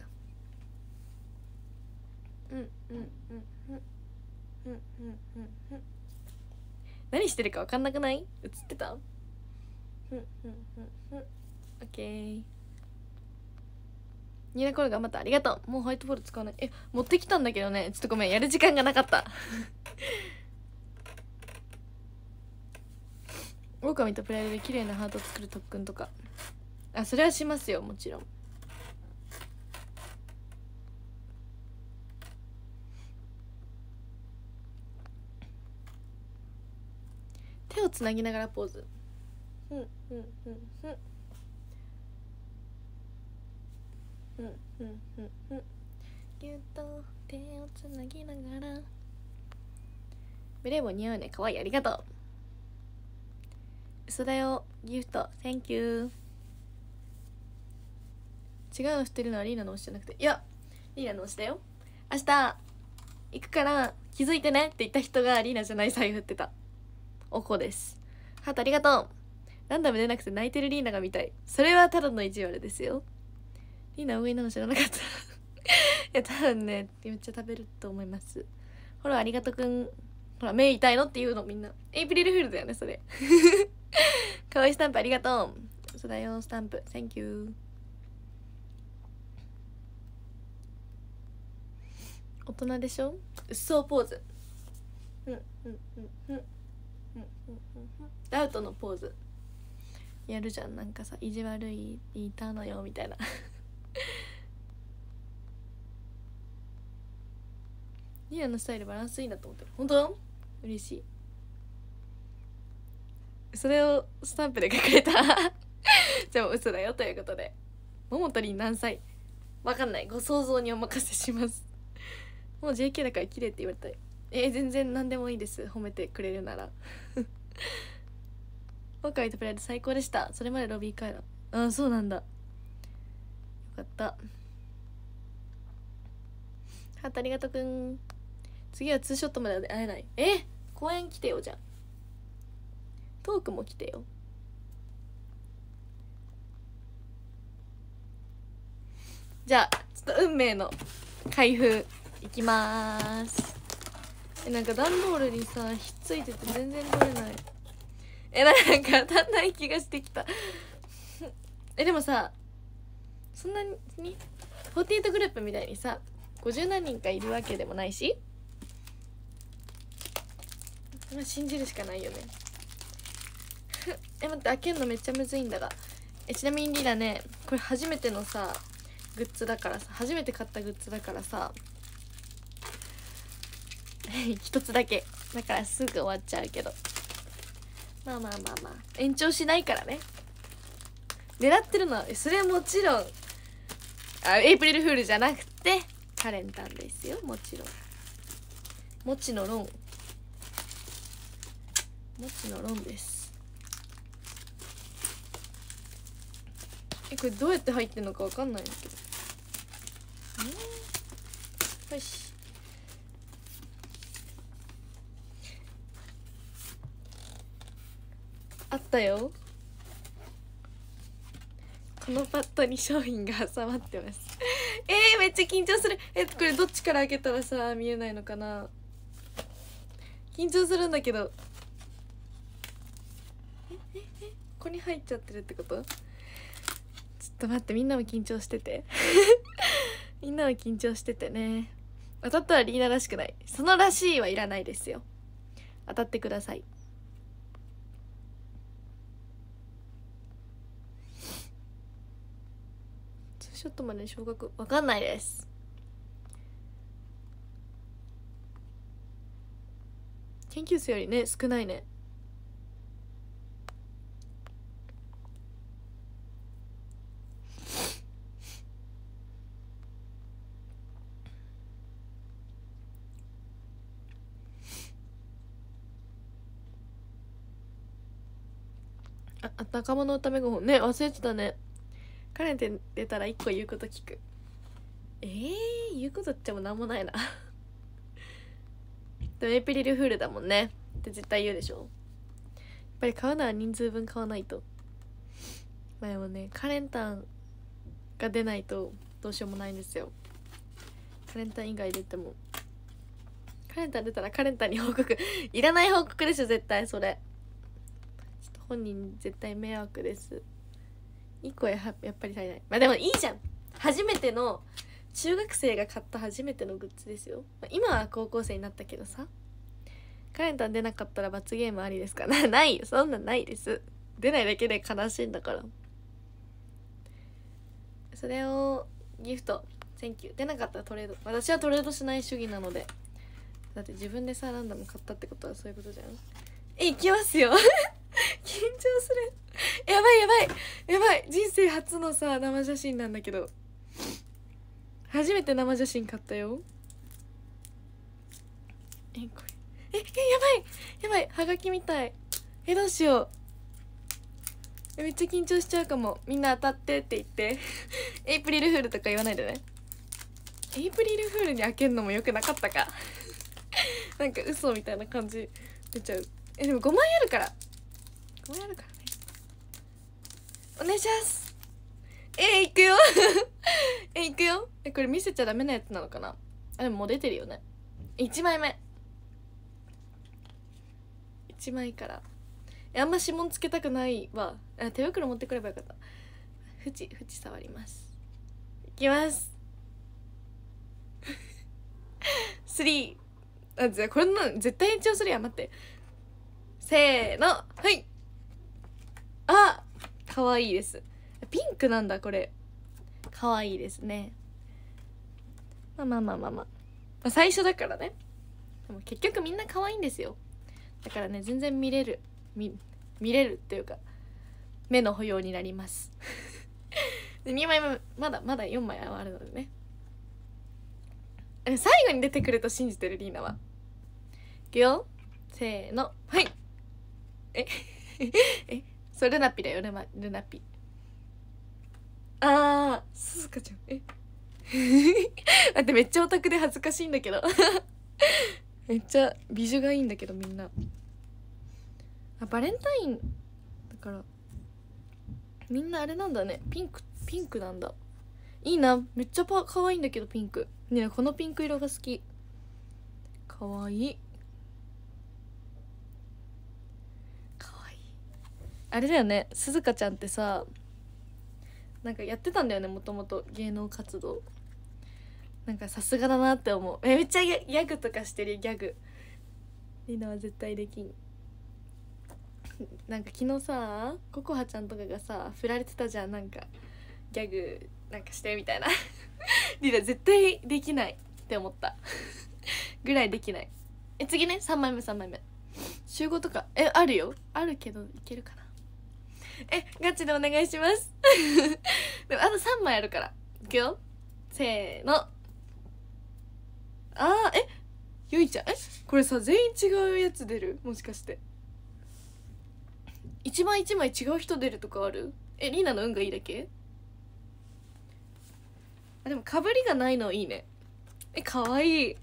何してるか分かんなくない？映ってた？オッケー。ニーナコール頑張った。ありがとう。もうホワイトボール使わない。持ってきたんだけどね、ちょっとごめん、やる時間がなかった狼とプライドで綺麗なハートを作る特訓とか。あ、それはしますよ、もちろん。手をつなぎながらポーズ。ぎゅっと手をつなぎながら。ベレー帽似合うね、かわいい、ありがとう。嘘だよ、ギフト Thank you。 違うの振ってるのはリーナの推しじゃなくて、いやリーナの推しだよ。明日行くから気づいてねって言った人がリーナじゃない財布振ってた。おこです。ハートありがとう。ランダム出なくて泣いてるリーナが見たい。それはただの意地悪ですよ。リーナ上なの知らなかったいや多分ねめっちゃ食べると思います。ほらありがとくん。ほら目痛いのって言うのみんな。エイプリルフールだよねそれかわいいスタンプありがとう。そうだよスタンプ Thank you。 大人でしょ。うっそうポーズ。ダウトのポーズやるじゃん。なんかさ、意地悪いたのよみたいなリアのスタイルバランスいいなと思ってる。本当？嬉しい。それをスタンプで書かれたじゃあ嘘だよということで。桃とりん何歳わかんない、ご想像にお任せしますもう JK だから綺麗って言われたい。全然何でもいいです、褒めてくれるなら今回とプライド最高でした。それまでロビー帰らん。あ、そうなんだ、よかった。ハートありがとくん。次はツーショットまで会えない。公園来てよ。じゃあトークも来てよ。じゃあちょっと運命の開封いきまーす。なんか段ボールにさひっついてて全然取れない。なんか当たんない気がしてきたでもさ、そんなに48グループみたいにさ50何人かいるわけでもないし、まあ信じるしかないよね待って、開けるのめっちゃむずいんだが。ちなみにリラね、これ初めてのさグッズだからさ、初めて買ったグッズだからさ一つだけだからすぐ終わっちゃうけど、まあ延長しないからね。狙ってるのはそれはもちろんエイプリルフールじゃなくてカレンタンですよ。もちろんもちのロンです。これどうやって入ってんのかわかんないんだけど。よし、あったよ。このパッドに商品が挟まってますめっちゃ緊張する。これどっちから開けたらさ見えないのかな。緊張するんだけど。ここに入っちゃってるってこと？ちょっと待って、みんなも緊張しててみんなも緊張しててね。当たったらリーナらしくない。そのらしいはいらないですよ。当たってください。ツーショットまで小学わかんないです。研究生よりね少ないね。 仲間の歌メガホンね、忘れてたね。カレンって出たら1個言うこと聞く。言うことってもなんもないなでもエイプリルフールだもんねって絶対言うでしょ。やっぱり買うなら人数分買わないと。まあでもね、カレンタンが出ないとどうしようもないんですよ。カレンタン以外出ても、カレンタン出たらカレンタンに報告いらない報告でしょ絶対。それちょっと本人絶対迷惑です。1個やっぱり足りない。まあでもいいじゃん、初めての中学生が買った初めてのグッズですよ。今は高校生になったけどさ、カレンタン出なかったら罰ゲームありですかないよ、そんなんないです。出ないだけで悲しいんだから。それをギフトセンキュー。出なかったらトレード。私はトレードしない主義なので。だって自分でさランダム買ったってことはそういうことじゃん。いきますよ緊張する。やばいやばいやばい、人生初のさ生写真なんだけど、初めて生写真買ったよ。これやばいはがきみたい。どうしよう。めっちゃ緊張しちゃうかも。みんな当たってって言ってエイプリルフールとか言わないでね。エイプリルフールに開けるのもよくなかったかなんか嘘みたいな感じ出ちゃう。でも5枚あるからね。お願いしますいくよいくよ。これ見せちゃダメなやつなのかな。でももう出てるよね。1枚目1枚から。あんま指紋つけたくないわ。手袋持ってくればよかった。縁触ります。いきます3。じゃあこれの絶対延長するやん。待って、せーの、はい。かわいいです。ピンクなんだこれ。かわいいですね。まあ最初だからね。でも結局みんな可愛いんですよ。だからね、全然見れるっていうか目の保養になりますで2枚目まだ4枚あるのでね。最後に出てくると信じてるリーナは。いくよ、せーの、はいそうルナピだよ。ルナピ。すずかちゃん。だってめっちゃオタクで恥ずかしいんだけどめっちゃ美女がいいんだけどみんな。バレンタインだからみんなあれなんだね。ピンクなんだ。いいな、めっちゃ可愛いんだけどピンクね。このピンク色が好き。可愛いあれだよね。すずかちゃんってさなんかやってたんだよね、もともと芸能活動。なんかさすがだなって思う。めっちゃギャグとかしてる。ギャグリナは絶対できん。なんか昨日さココハちゃんとかがさ振られてたじゃん。なんかギャグなんかしてみたいなリナ絶対できないって思ったぐらいできない。次ね、3枚目集合とかあるよ。あるけどいけるかな。ガチでお願いしますでもあと3枚あるからいくよ、せーの。ゆいちゃんこれさ全員違うやつ出る。もしかして1枚1枚違う人出るとかある。リーナの運がいいだけ。でもかぶりがないのいいね。かわいい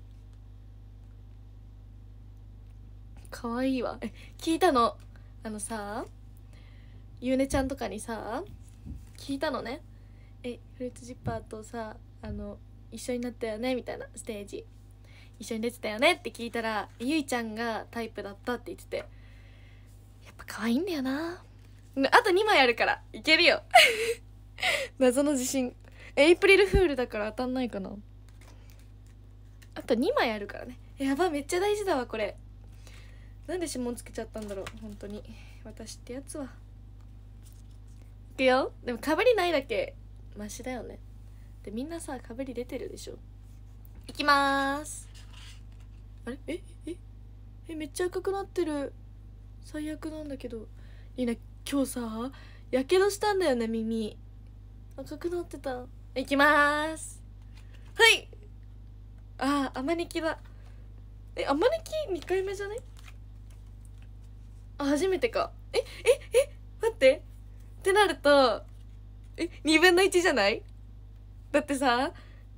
かわいいわ。聞いたのさゆうねちゃんとかにさ聞いたのね。フルーツジッパーとさ一緒になったよねみたいな。ステージ一緒に出てたよねって聞いたら、ゆいちゃんがタイプだったって言ってて、やっぱ可愛いんだよな。あと2枚あるからいけるよ謎の自信。エイプリルフールだから当たんないかな。あと2枚あるからね。やば、めっちゃ大事だわこれ。なんで指紋つけちゃったんだろう本当に私ってやつは。いくよ。でもかぶりないだけマシだよね。でみんなさかぶり出てるでしょ。いきまーす。あれめっちゃ赤くなってる。最悪なんだけど。いいな、今日さやけどしたんだよね。耳赤くなってた。いきまーす。はい。アマニキだ。アマニキ2回目じゃね。初めてか。待っってってなると2分の1じゃない？だってさ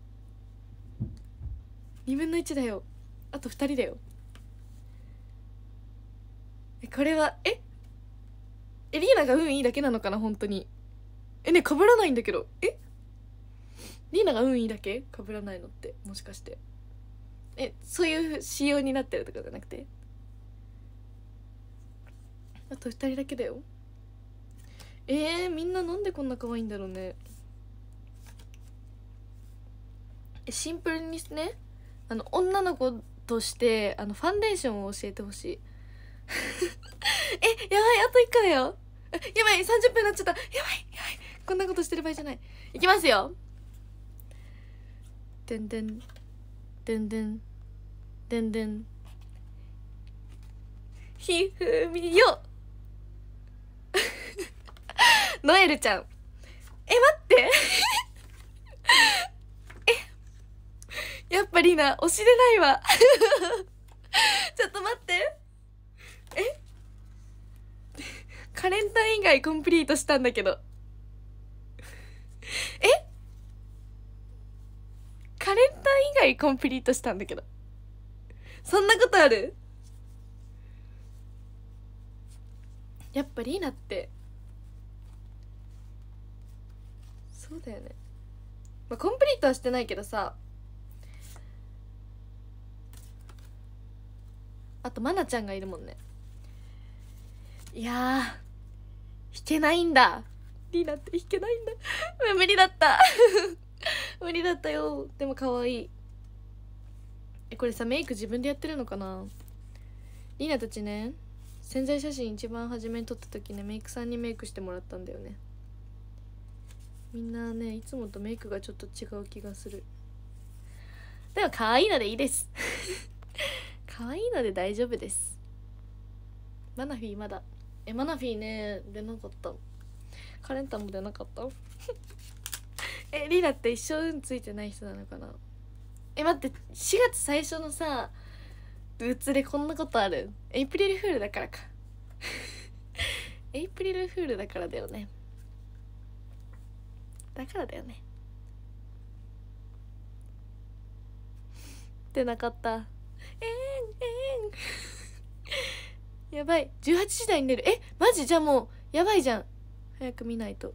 2分の1だよ。あと2人だよ。これはリーナが運いいだけなのかな本当に。ね、被らないんだけど。リーナが運いいだけ被らないのって、もしかしてそういう仕様になってるとかじゃなくて、あと2人だけだよ。みんななんでこんな可愛いんだろうね。シンプルにね、女の子としてファンデーションを教えてほしい。やばい、あと1個だよ。やばい、30分になっちゃった。やばいやばい、こんなことしてる場合じゃない。いきますよ。でんでんでんでんでんでん、ひふみよノエルちゃん。待ってやっぱりな、推しでないわちょっと待って、カレンタイン以外コンプリートしたんだけどカレンタイン以外コンプリートしたんだけど、そんなことある？やっぱリーナってそうだよね。コンプリートはしてないけどさ、あとマナちゃんがいるもんね。いやー、弾けないんだ。リーナって弾けないんだ無理だった無理だったよ。でも可愛い。これさ、メイク自分でやってるのかな。リーナたちね、宣材写真一番初めに撮った時ね、メイクさんにメイクしてもらったんだよね。みんなね、いつもとメイクがちょっと違う気がする。でも可愛いのでいいです可愛いので大丈夫です。マナフィーまだマナフィーね、出なかった。カレンタも出なかったリーナって一生運ついてない人なのかな。待って、4月最初のさうつでこんなことある？エイプリルフールだからかエイプリルフールだからだよね。だからだよね。出なかったやばい、18時台に出る。マジ？じゃあもうやばいじゃん。早く見ないと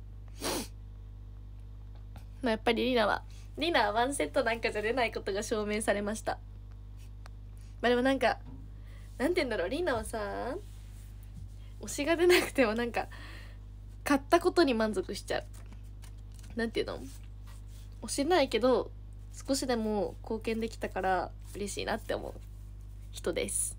やっぱりリナはワンセットなんかじゃ出ないことが証明されました。でもなんかなんて言うんだろう、リナはさ推しが出なくてもなんか買ったことに満足しちゃう。なんていうの、推しないけど少しでも貢献できたから嬉しいなって思う人です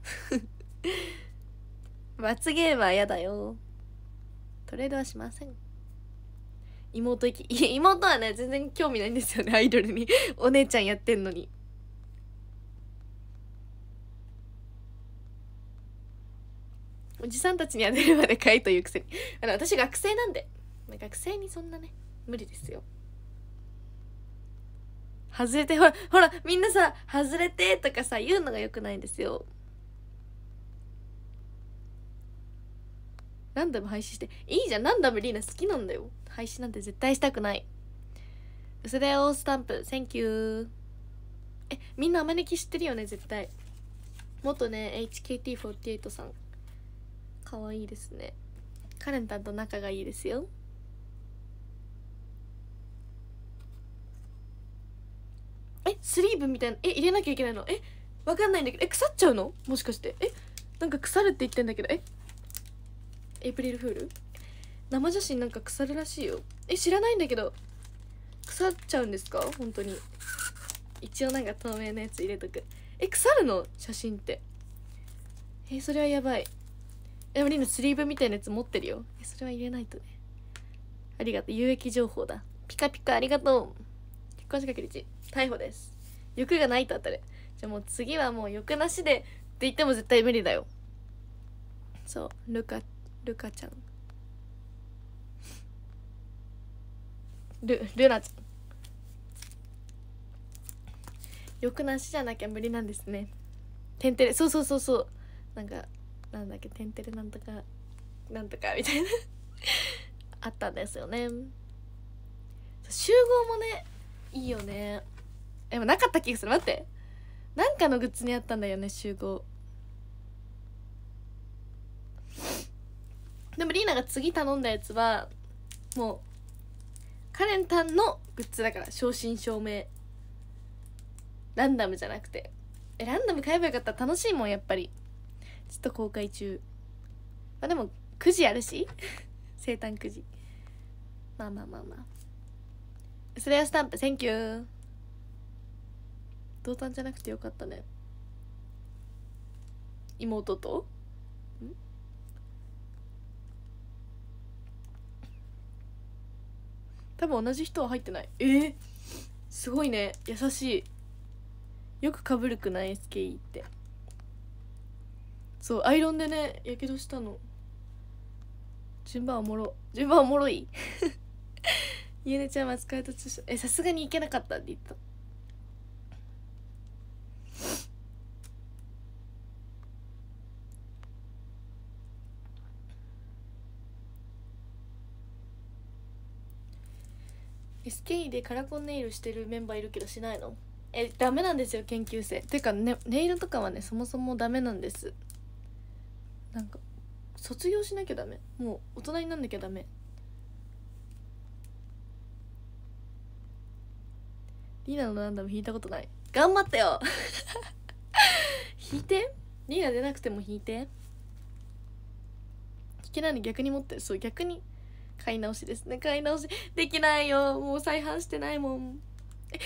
罰ゲームは嫌だよ。トレードはしません。妹はね全然興味ないんですよね、アイドルにお姉ちゃんやってんのに。おじさんたちには出るまでかいというくせに私学生なんで、学生にそんなね無理ですよ。外れて、ほらみんなさ外れてとかさ言うのがよくないんですよ。ランダム廃止していいじゃん。ランダムリーナ好きなんだよ。廃止なんて絶対したくない。嘘だよスタンプ Thank you。 みんなあまねき知ってるよね絶対。元ね HKT48 さんかわいいですね。カレンタンと仲がいいですよ。スリーブみたいな入れなきゃいけないの？わかんないんだけど腐っちゃうの？もしかしてなんか腐るって言ってんだけどエイプリルフール？生写真なんか腐るらしいよ。知らないんだけど腐っちゃうんですか本当に。一応なんか透明なやつ入れとく。腐るの写真って。それはやばい。でもリーナスリーブみたいなやつ持ってるよ。それは入れないとね。ありがとう、有益情報だ。ピカピカありがとう。結婚しかける1逮捕です。欲がないと当たる。じゃあもう次はもう欲なしでって言っても絶対無理だよ。そうルカちゃんルナちゃん欲なしじゃなきゃ無理なんですね。てんてれ、そうなんかなんだっけ、てんてれなんとかなんとかみたいなあったんですよね。集合もねいいよね。でもなかった気がする。待って、なんかのグッズにあったんだよね集合。でもリーナが次頼んだやつはもうカレンタンのグッズだから、正真正銘ランダムじゃなくて。ランダム買えばよかった。楽しいもんやっぱり。ちょっと公開中。まあでもくじあるし生誕くじ。まあまあまあまあ。スレアスタンプセンキュー。同担じゃなくてよかったね。妹と多分同じ人は入ってない。すごいね、優しい。よくかぶるくない SKE って。そう、アイロンでねやけどしたの。順番おもろいゆうねちゃんは使いと通称さすがに行けなかったって言った。SKE でカラコンネイルしてるメンバーいるけどしないの？ダメなんですよ研究生。てかね、ネイルとかはねそもそもダメなんです。なんか卒業しなきゃダメ、もう大人になんなきゃダメ。リーナのランダム引いたことない。頑張ったよ引いて、リーナ出なくても引いて。引けないの逆に持ってる。そう、逆に買い直しですね。買い直しできないよ、もう再販してないもん。やだ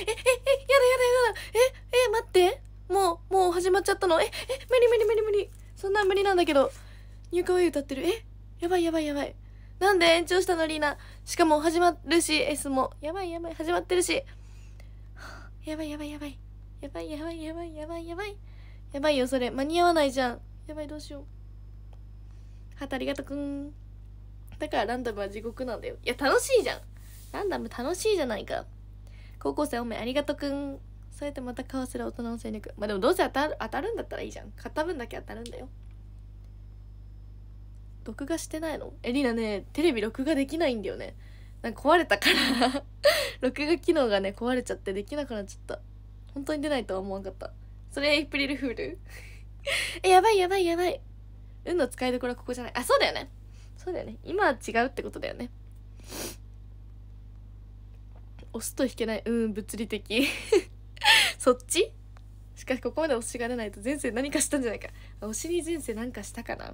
待って、もう始まっちゃったの。無理そんなん無理なんだけど。ニューカワイ歌ってる。やばいなんで延長したのリーナ。しかも始まるし S もやばい始まってるし、やばいよ、それ間に合わないじゃん。やばい、どうしよう。ハートありがとくん。だからランダムは地獄なんだよ。いや楽しいじゃん、ランダム楽しいじゃないか。高校生おめありがとくん。そうやってまた買わせる大人の戦略。まあでもどうせ当たるんだったらいいじゃん。買った分だけ当たるんだよ。録画してないの？リナね、テレビ録画できないんだよね。なんか壊れたから録画機能がね壊れちゃってできなくなっちゃった。本当に出ないとは思わなかった。それエイプリルフールやばい運の使いどころはここじゃない。あ、そうだよね今は違うってことだよね。押すと引けない。物理的そっちしかしここまで押しが出ないと前世何かしたんじゃないか。押しに前世何かしたかな。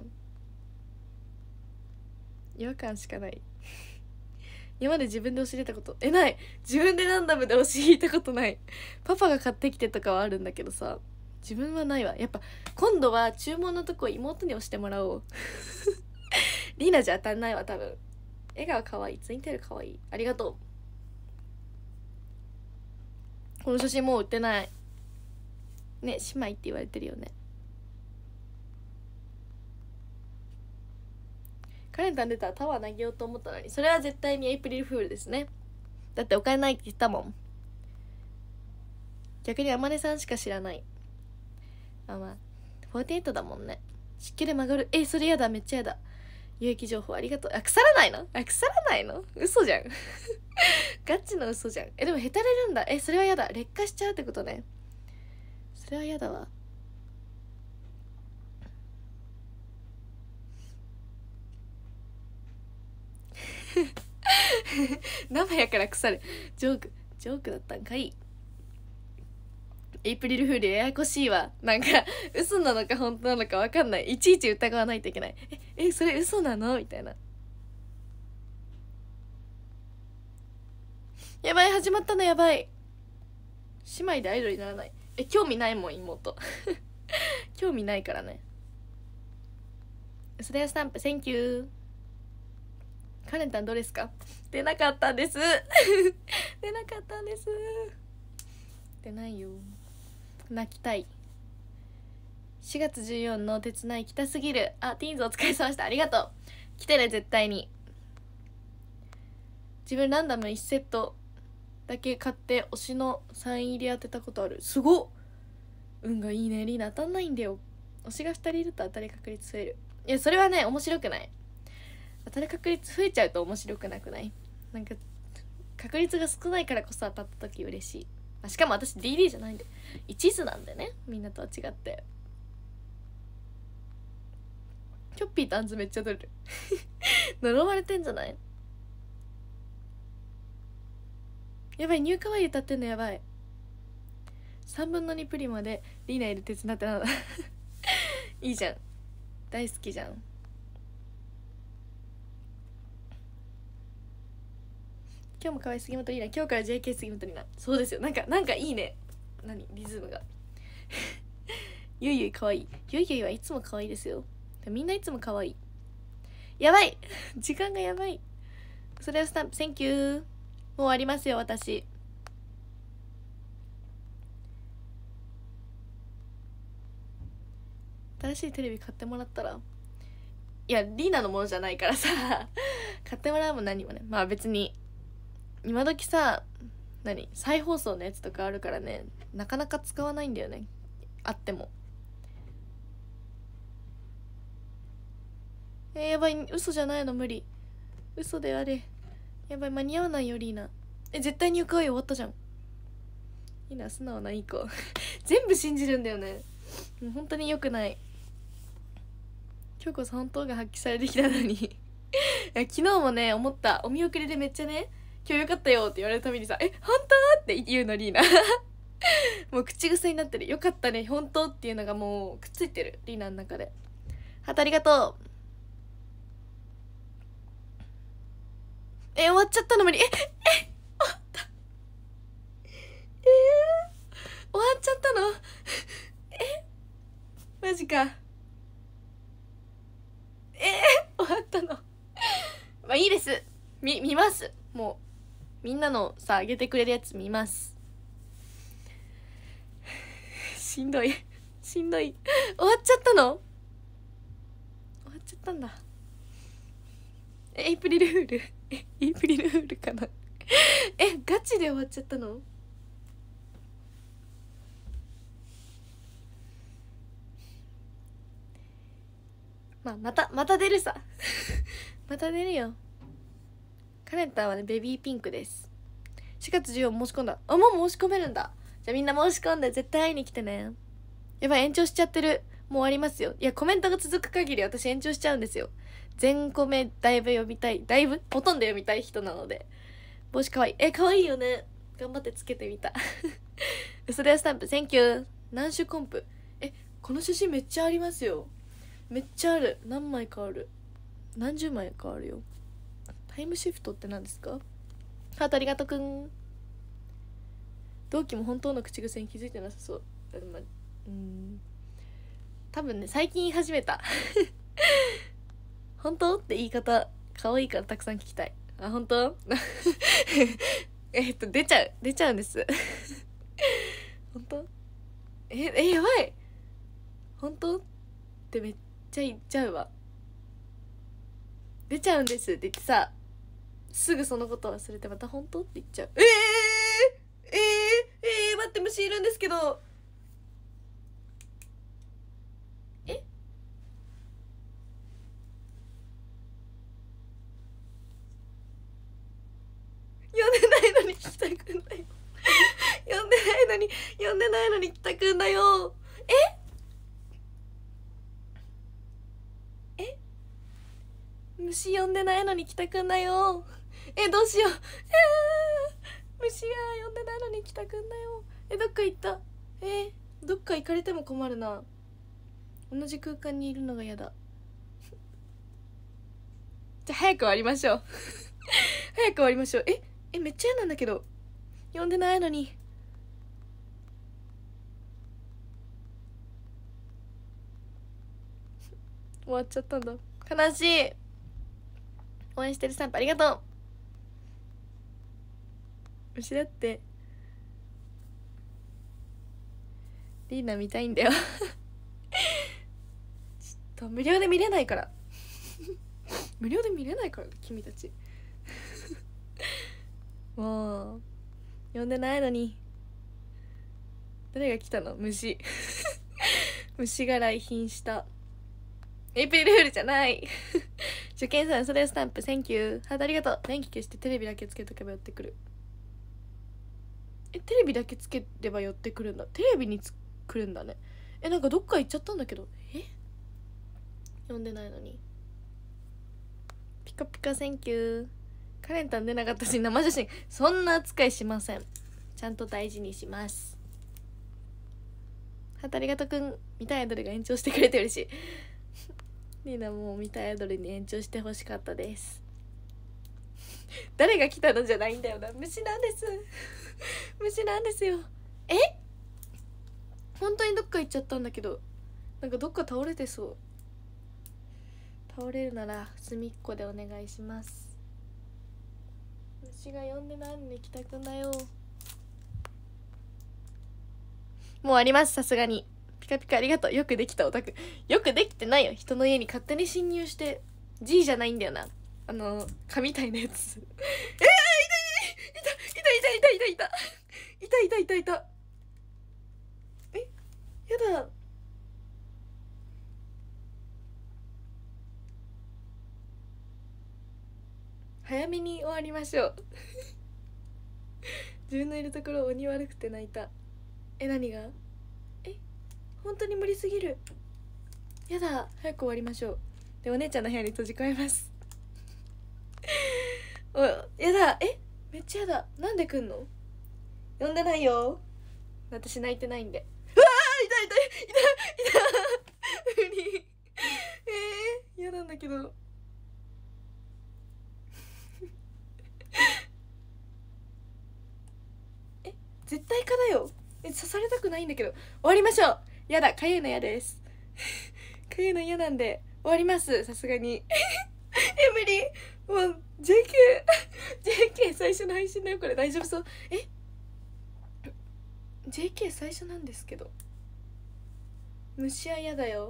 違和感しかない今まで自分で押し入れたことない。自分でランダムで押し引いたことない。パパが買ってきてとかはあるんだけどさ、自分はないわ。やっぱ今度は注文のとこ妹に押してもらおうリナじゃ当たんないわ多分。笑顔かわいい、ツインテールかわいい。ありがとう。この写真もう売ってないね。姉妹って言われてるよね。カレンタン出たらタワー投げようと思ったのに、それは絶対にエイプリルフールですね。だってお金ないって言ったもん。逆に天音さんしか知らない。まあ48だもんね。湿気で曲がる。それやだ、めっちゃやだ。有益情報ありがとう。腐らないの嘘じゃんガチの嘘じゃん。でもへたれるんだ。それはやだ。劣化しちゃうってことね。それはやだわ生やから腐る。ジョークだったんかい。エイプリルフールややこしいわ。なんか嘘なのか本当なのか分かんない。いちいち疑わないといけない。それ嘘なのみたいな。やばい、始まったの。やばい。姉妹でアイドルにならない。興味ないもん妹興味ないからね。それはスタンプセンキュー。カレンタンどうですか？出なかったんです出ないよ。泣きたい。4月14の鉄内来たすぎる。ティーンズお疲れ様でした。ありがとう。来てね絶対に。自分ランダム1セットだけ買って推しのサイン入り当てたことある。すごっ。運がいいね。リーナ当たんないんだよ。推しが2人いると当たり確率増える。いやそれはね面白くない。 当たる確率増えちゃうと面白くなくない？なんか確率が少ないからこそ当たった時嬉しい。しかも私 DD じゃないんで一途なんでね、みんなとは違って。キョッピーとアンズめっちゃ取れる呪われてんじゃない？やばい、ニューカワイイ歌ってんのやばい。3分の2プリマでリーナいる手伝ってなんだいいじゃん、大好きじゃん。今日も可愛い杉本リーナ、今日から JK 杉本リーナ。そうですよ、なんかいいね、リズムがゆいゆい可愛い。ゆいゆいはいつも可愛いですよ。みんないつも可愛い。やばい時間がやばい。それはスタンプセンキュー。もう終わりますよ私。新しいテレビ買ってもらったら、いやリーナのものじゃないからさ買ってもらうも何もね。まあ別に今時さ、再放送のやつとかあるからね、なかなか使わないんだよね、あっても。やばい、嘘じゃないの、無理、嘘であれ。やばい、間に合わないよリーナ。絶対入会終わったじゃん。リーナ素直ないい子全部信じるんだよね。もう本当に良くない。今日こそ本当が発揮されてきたのにいや昨日もね思った。お見送りでめっちゃね、今日よかったよって言われるたびにさ、本当って言うのリーナもう口癖になってる。よかったね本当っていうのがもうくっついてるリーナの中で。ハートありがとう。終わっちゃったの無理。終わった終わっちゃったのマジか。終わったのまあいいです。見ます。もうみんなのさ、あげてくれるやつ見ます。しんどい終わっちゃったの？終わっちゃったんだ。エイプリルフールエイプリルフールかなガチで終わっちゃったの？また出るさまた出るよ。カレンターはねベビーピンクです。4月14申し込んだ。もう申し込めるんだ。じゃあみんな申し込んで絶対会いに来てね。やばい、延長しちゃってる。もう終わりますよ。いやコメントが続く限り私延長しちゃうんですよ。全コメだいぶ読みたい、ほとんど読みたい人なので。帽子かわいい。かわいいよね。頑張ってつけてみた嘘だよスタンプセンキュー。何種コンプ。この写真めっちゃありますよ。めっちゃある。何枚かある。何十枚かあるよ。タイムシフトって何ですか？ハートありがとくん。同期も本当の口癖に気づいてなさそう。多分ね最近言い始めた本当って言い方可愛いからたくさん聞きたい。本当出ちゃうんです本当やばい。本当ってめっちゃ言っちゃうわ。出ちゃうんですって言ってさ、すぐそのこと忘れてまた本当って言っちゃう。待って、虫いるんですけど。読んでないのに聞きたくんだよ読んでないのに聞きたくんだよ。虫読んでないのに来たくんだよ。どうしよう。虫が読んでないのに来たくんだよ。どっか行った。どっか行かれても困るな。同じ空間にいるのが嫌だじゃあ早く終わりましょう早く終わりましょう。めっちゃ嫌なんだけど、読んでないのに。終わっちゃったんだ。悲しい。応援してるスタンプありがとう。虫だってリーナ見たいんだよちょっと無料で見れないから無料で見れないから君たちもう呼んでないのに。誰が来たの？虫虫が来賓した。エイプリルフールじゃない受験さんそれスタンプセンキューハートありがとう。電気消してテレビだけつけとけば寄ってくる。テレビだけつければ寄ってくるんだ。テレビに来るんだね。なんかどっか行っちゃったんだけど。読んでないのに。ピカピカセンキュー。カレンタン出なかったし生写真そんな扱いしません。ちゃんと大事にします。ハートありがとうくん。見たいアイドルが延長してくれて嬉しい。リーナもう見たいアイドルに延長してほしかったです。誰が来たのじゃないんだよな。虫なんです虫なんですよ。本当にどっか行っちゃったんだけど、なんかどっか倒れてそう。倒れるなら隅っこでお願いします。虫が呼んでないのに来たくんだよ。もうあります。さすがにピカピカありがとう。よくできたオタク。よくできてないよ。人の家に勝手に侵入して。 G じゃないんだよな。蚊みたいなやつ。いた。やだ。早めに終わりましょう自分のいるところ鬼悪くて泣いた。何が本当に無理すぎる。やだ。早く終わりましょう。でお姉ちゃんの部屋に閉じ込めますやだ。めっちゃやだ。なんで来んの。呼んでないよ。私泣いてないんで。うわー、いた無理嫌なんだけど絶対蚊だよ。刺されたくないんだけど。終わりましょう。やだ。かゆいの嫌ですかゆいの嫌なんで終わります。さすがに無理。もう JK 最初の配信だよこれ。大丈夫そう。JK 最初なんですけど。虫は嫌だよ。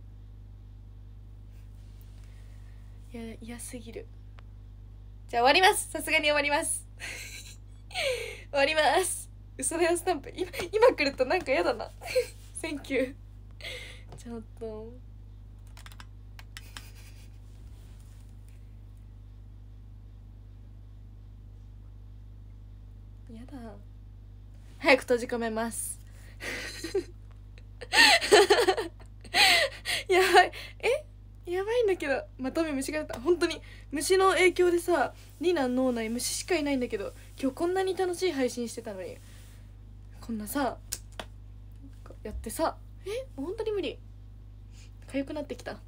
嫌すぎる。じゃあ終わります。さすがに終わります終わります。嘘だよスタンプ。今来るとなんか嫌だなセンキュー。ちょっとやだ。早く閉じ込めますやばい。やばいんだけど。また虫が出た。本当に虫の影響でさ、リナの脳内虫しかいないんだけど、今日こんなに楽しい配信してたのにこんなさやってさ、もう本当に無理。痒くなってきた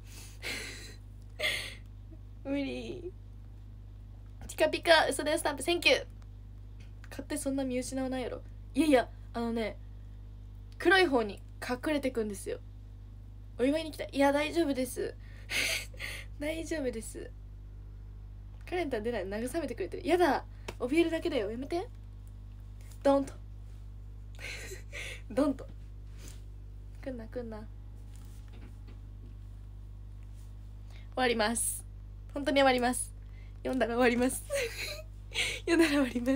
無理。ピカピカ嘘だよスタンプセンキュー。買ってそんな見失わないやろ。いや黒い方に隠れてくんですよ。お祝いに来た。いや大丈夫です大丈夫です。カレンタン出ない。慰めてくれてる。やだ。怯えるだけだよ。やめて。ドンとドンと来んな終わります。本当に終わります。読んだら終わります読んだら終わります。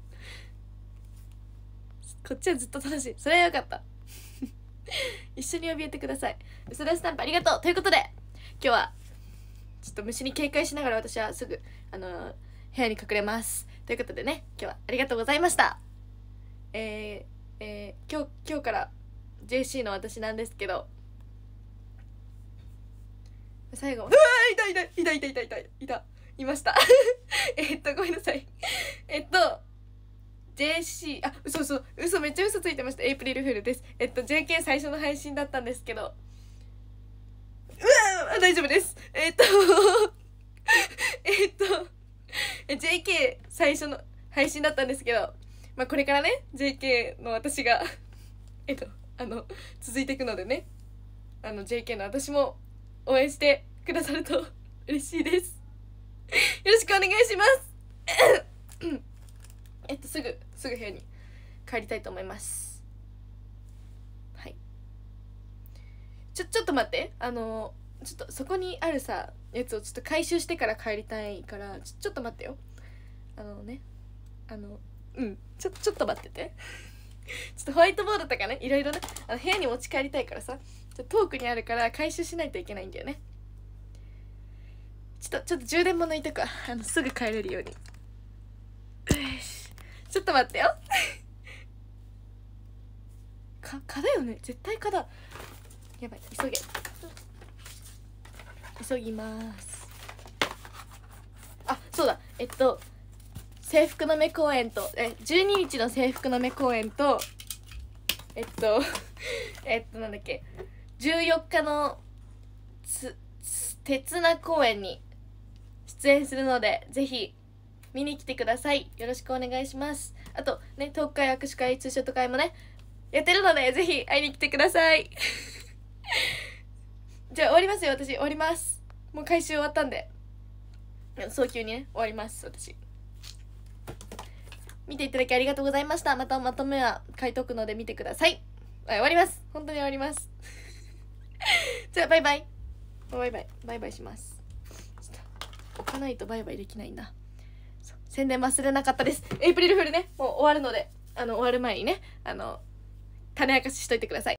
こっちはずっと楽しい。それはよかった一緒に怯えてください。嘘だスタンプありがとう。ということで今日はちょっと虫に警戒しながら私はすぐ部屋に隠れます。ということでね、今日はありがとうございました。今日から JC の私なんですけど、最後いましたごめんなさいJC 嘘めっちゃ嘘ついてました。エイプリルフールです。JK 最初の配信だったんですけど、大丈夫です。JK 最初の配信だったんですけど、これからね JK の私が続いていくのでね、JK の私も応援してくださると嬉しいです。よろしくお願いしますすぐ部屋に帰りたいと思います。はい。ちょっと待って。ちょっとそこにあるさやつをちょっと回収してから帰りたいから、ちょっと待ってよ。ちょっと待っててちょっとホワイトボードとかね、いろいろね、部屋に持ち帰りたいからさ、遠くにあるから回収しないといけないんだよね。 ちょっと充電も抜いとくわ。すぐ帰れるように。ちょっと待ってよ。蚊だよね、絶対蚊だ。やばい、急ぎます。あ、そうだ、制服の目公演と12日の制服の目公演となんだっけ、14日の鉄名公演に出演するので、ぜひ見に来てください。よろしくお願いします。あとね、トーク会、握手会、ツーショット会もねやってるので、ぜひ会いに来てください。じゃあ終わりますよ。私終わります。もう回収終わったんで、早急にね終わります。私見ていただきありがとうございました。またまとめは書いとくので見てください。終わります。本当に終わります。じゃあバイバイします。置かないとバイバイできないんだ。宣伝忘れなかったです。エイプリルフールね、もう終わるので、終わる前にね、種明かししといてください。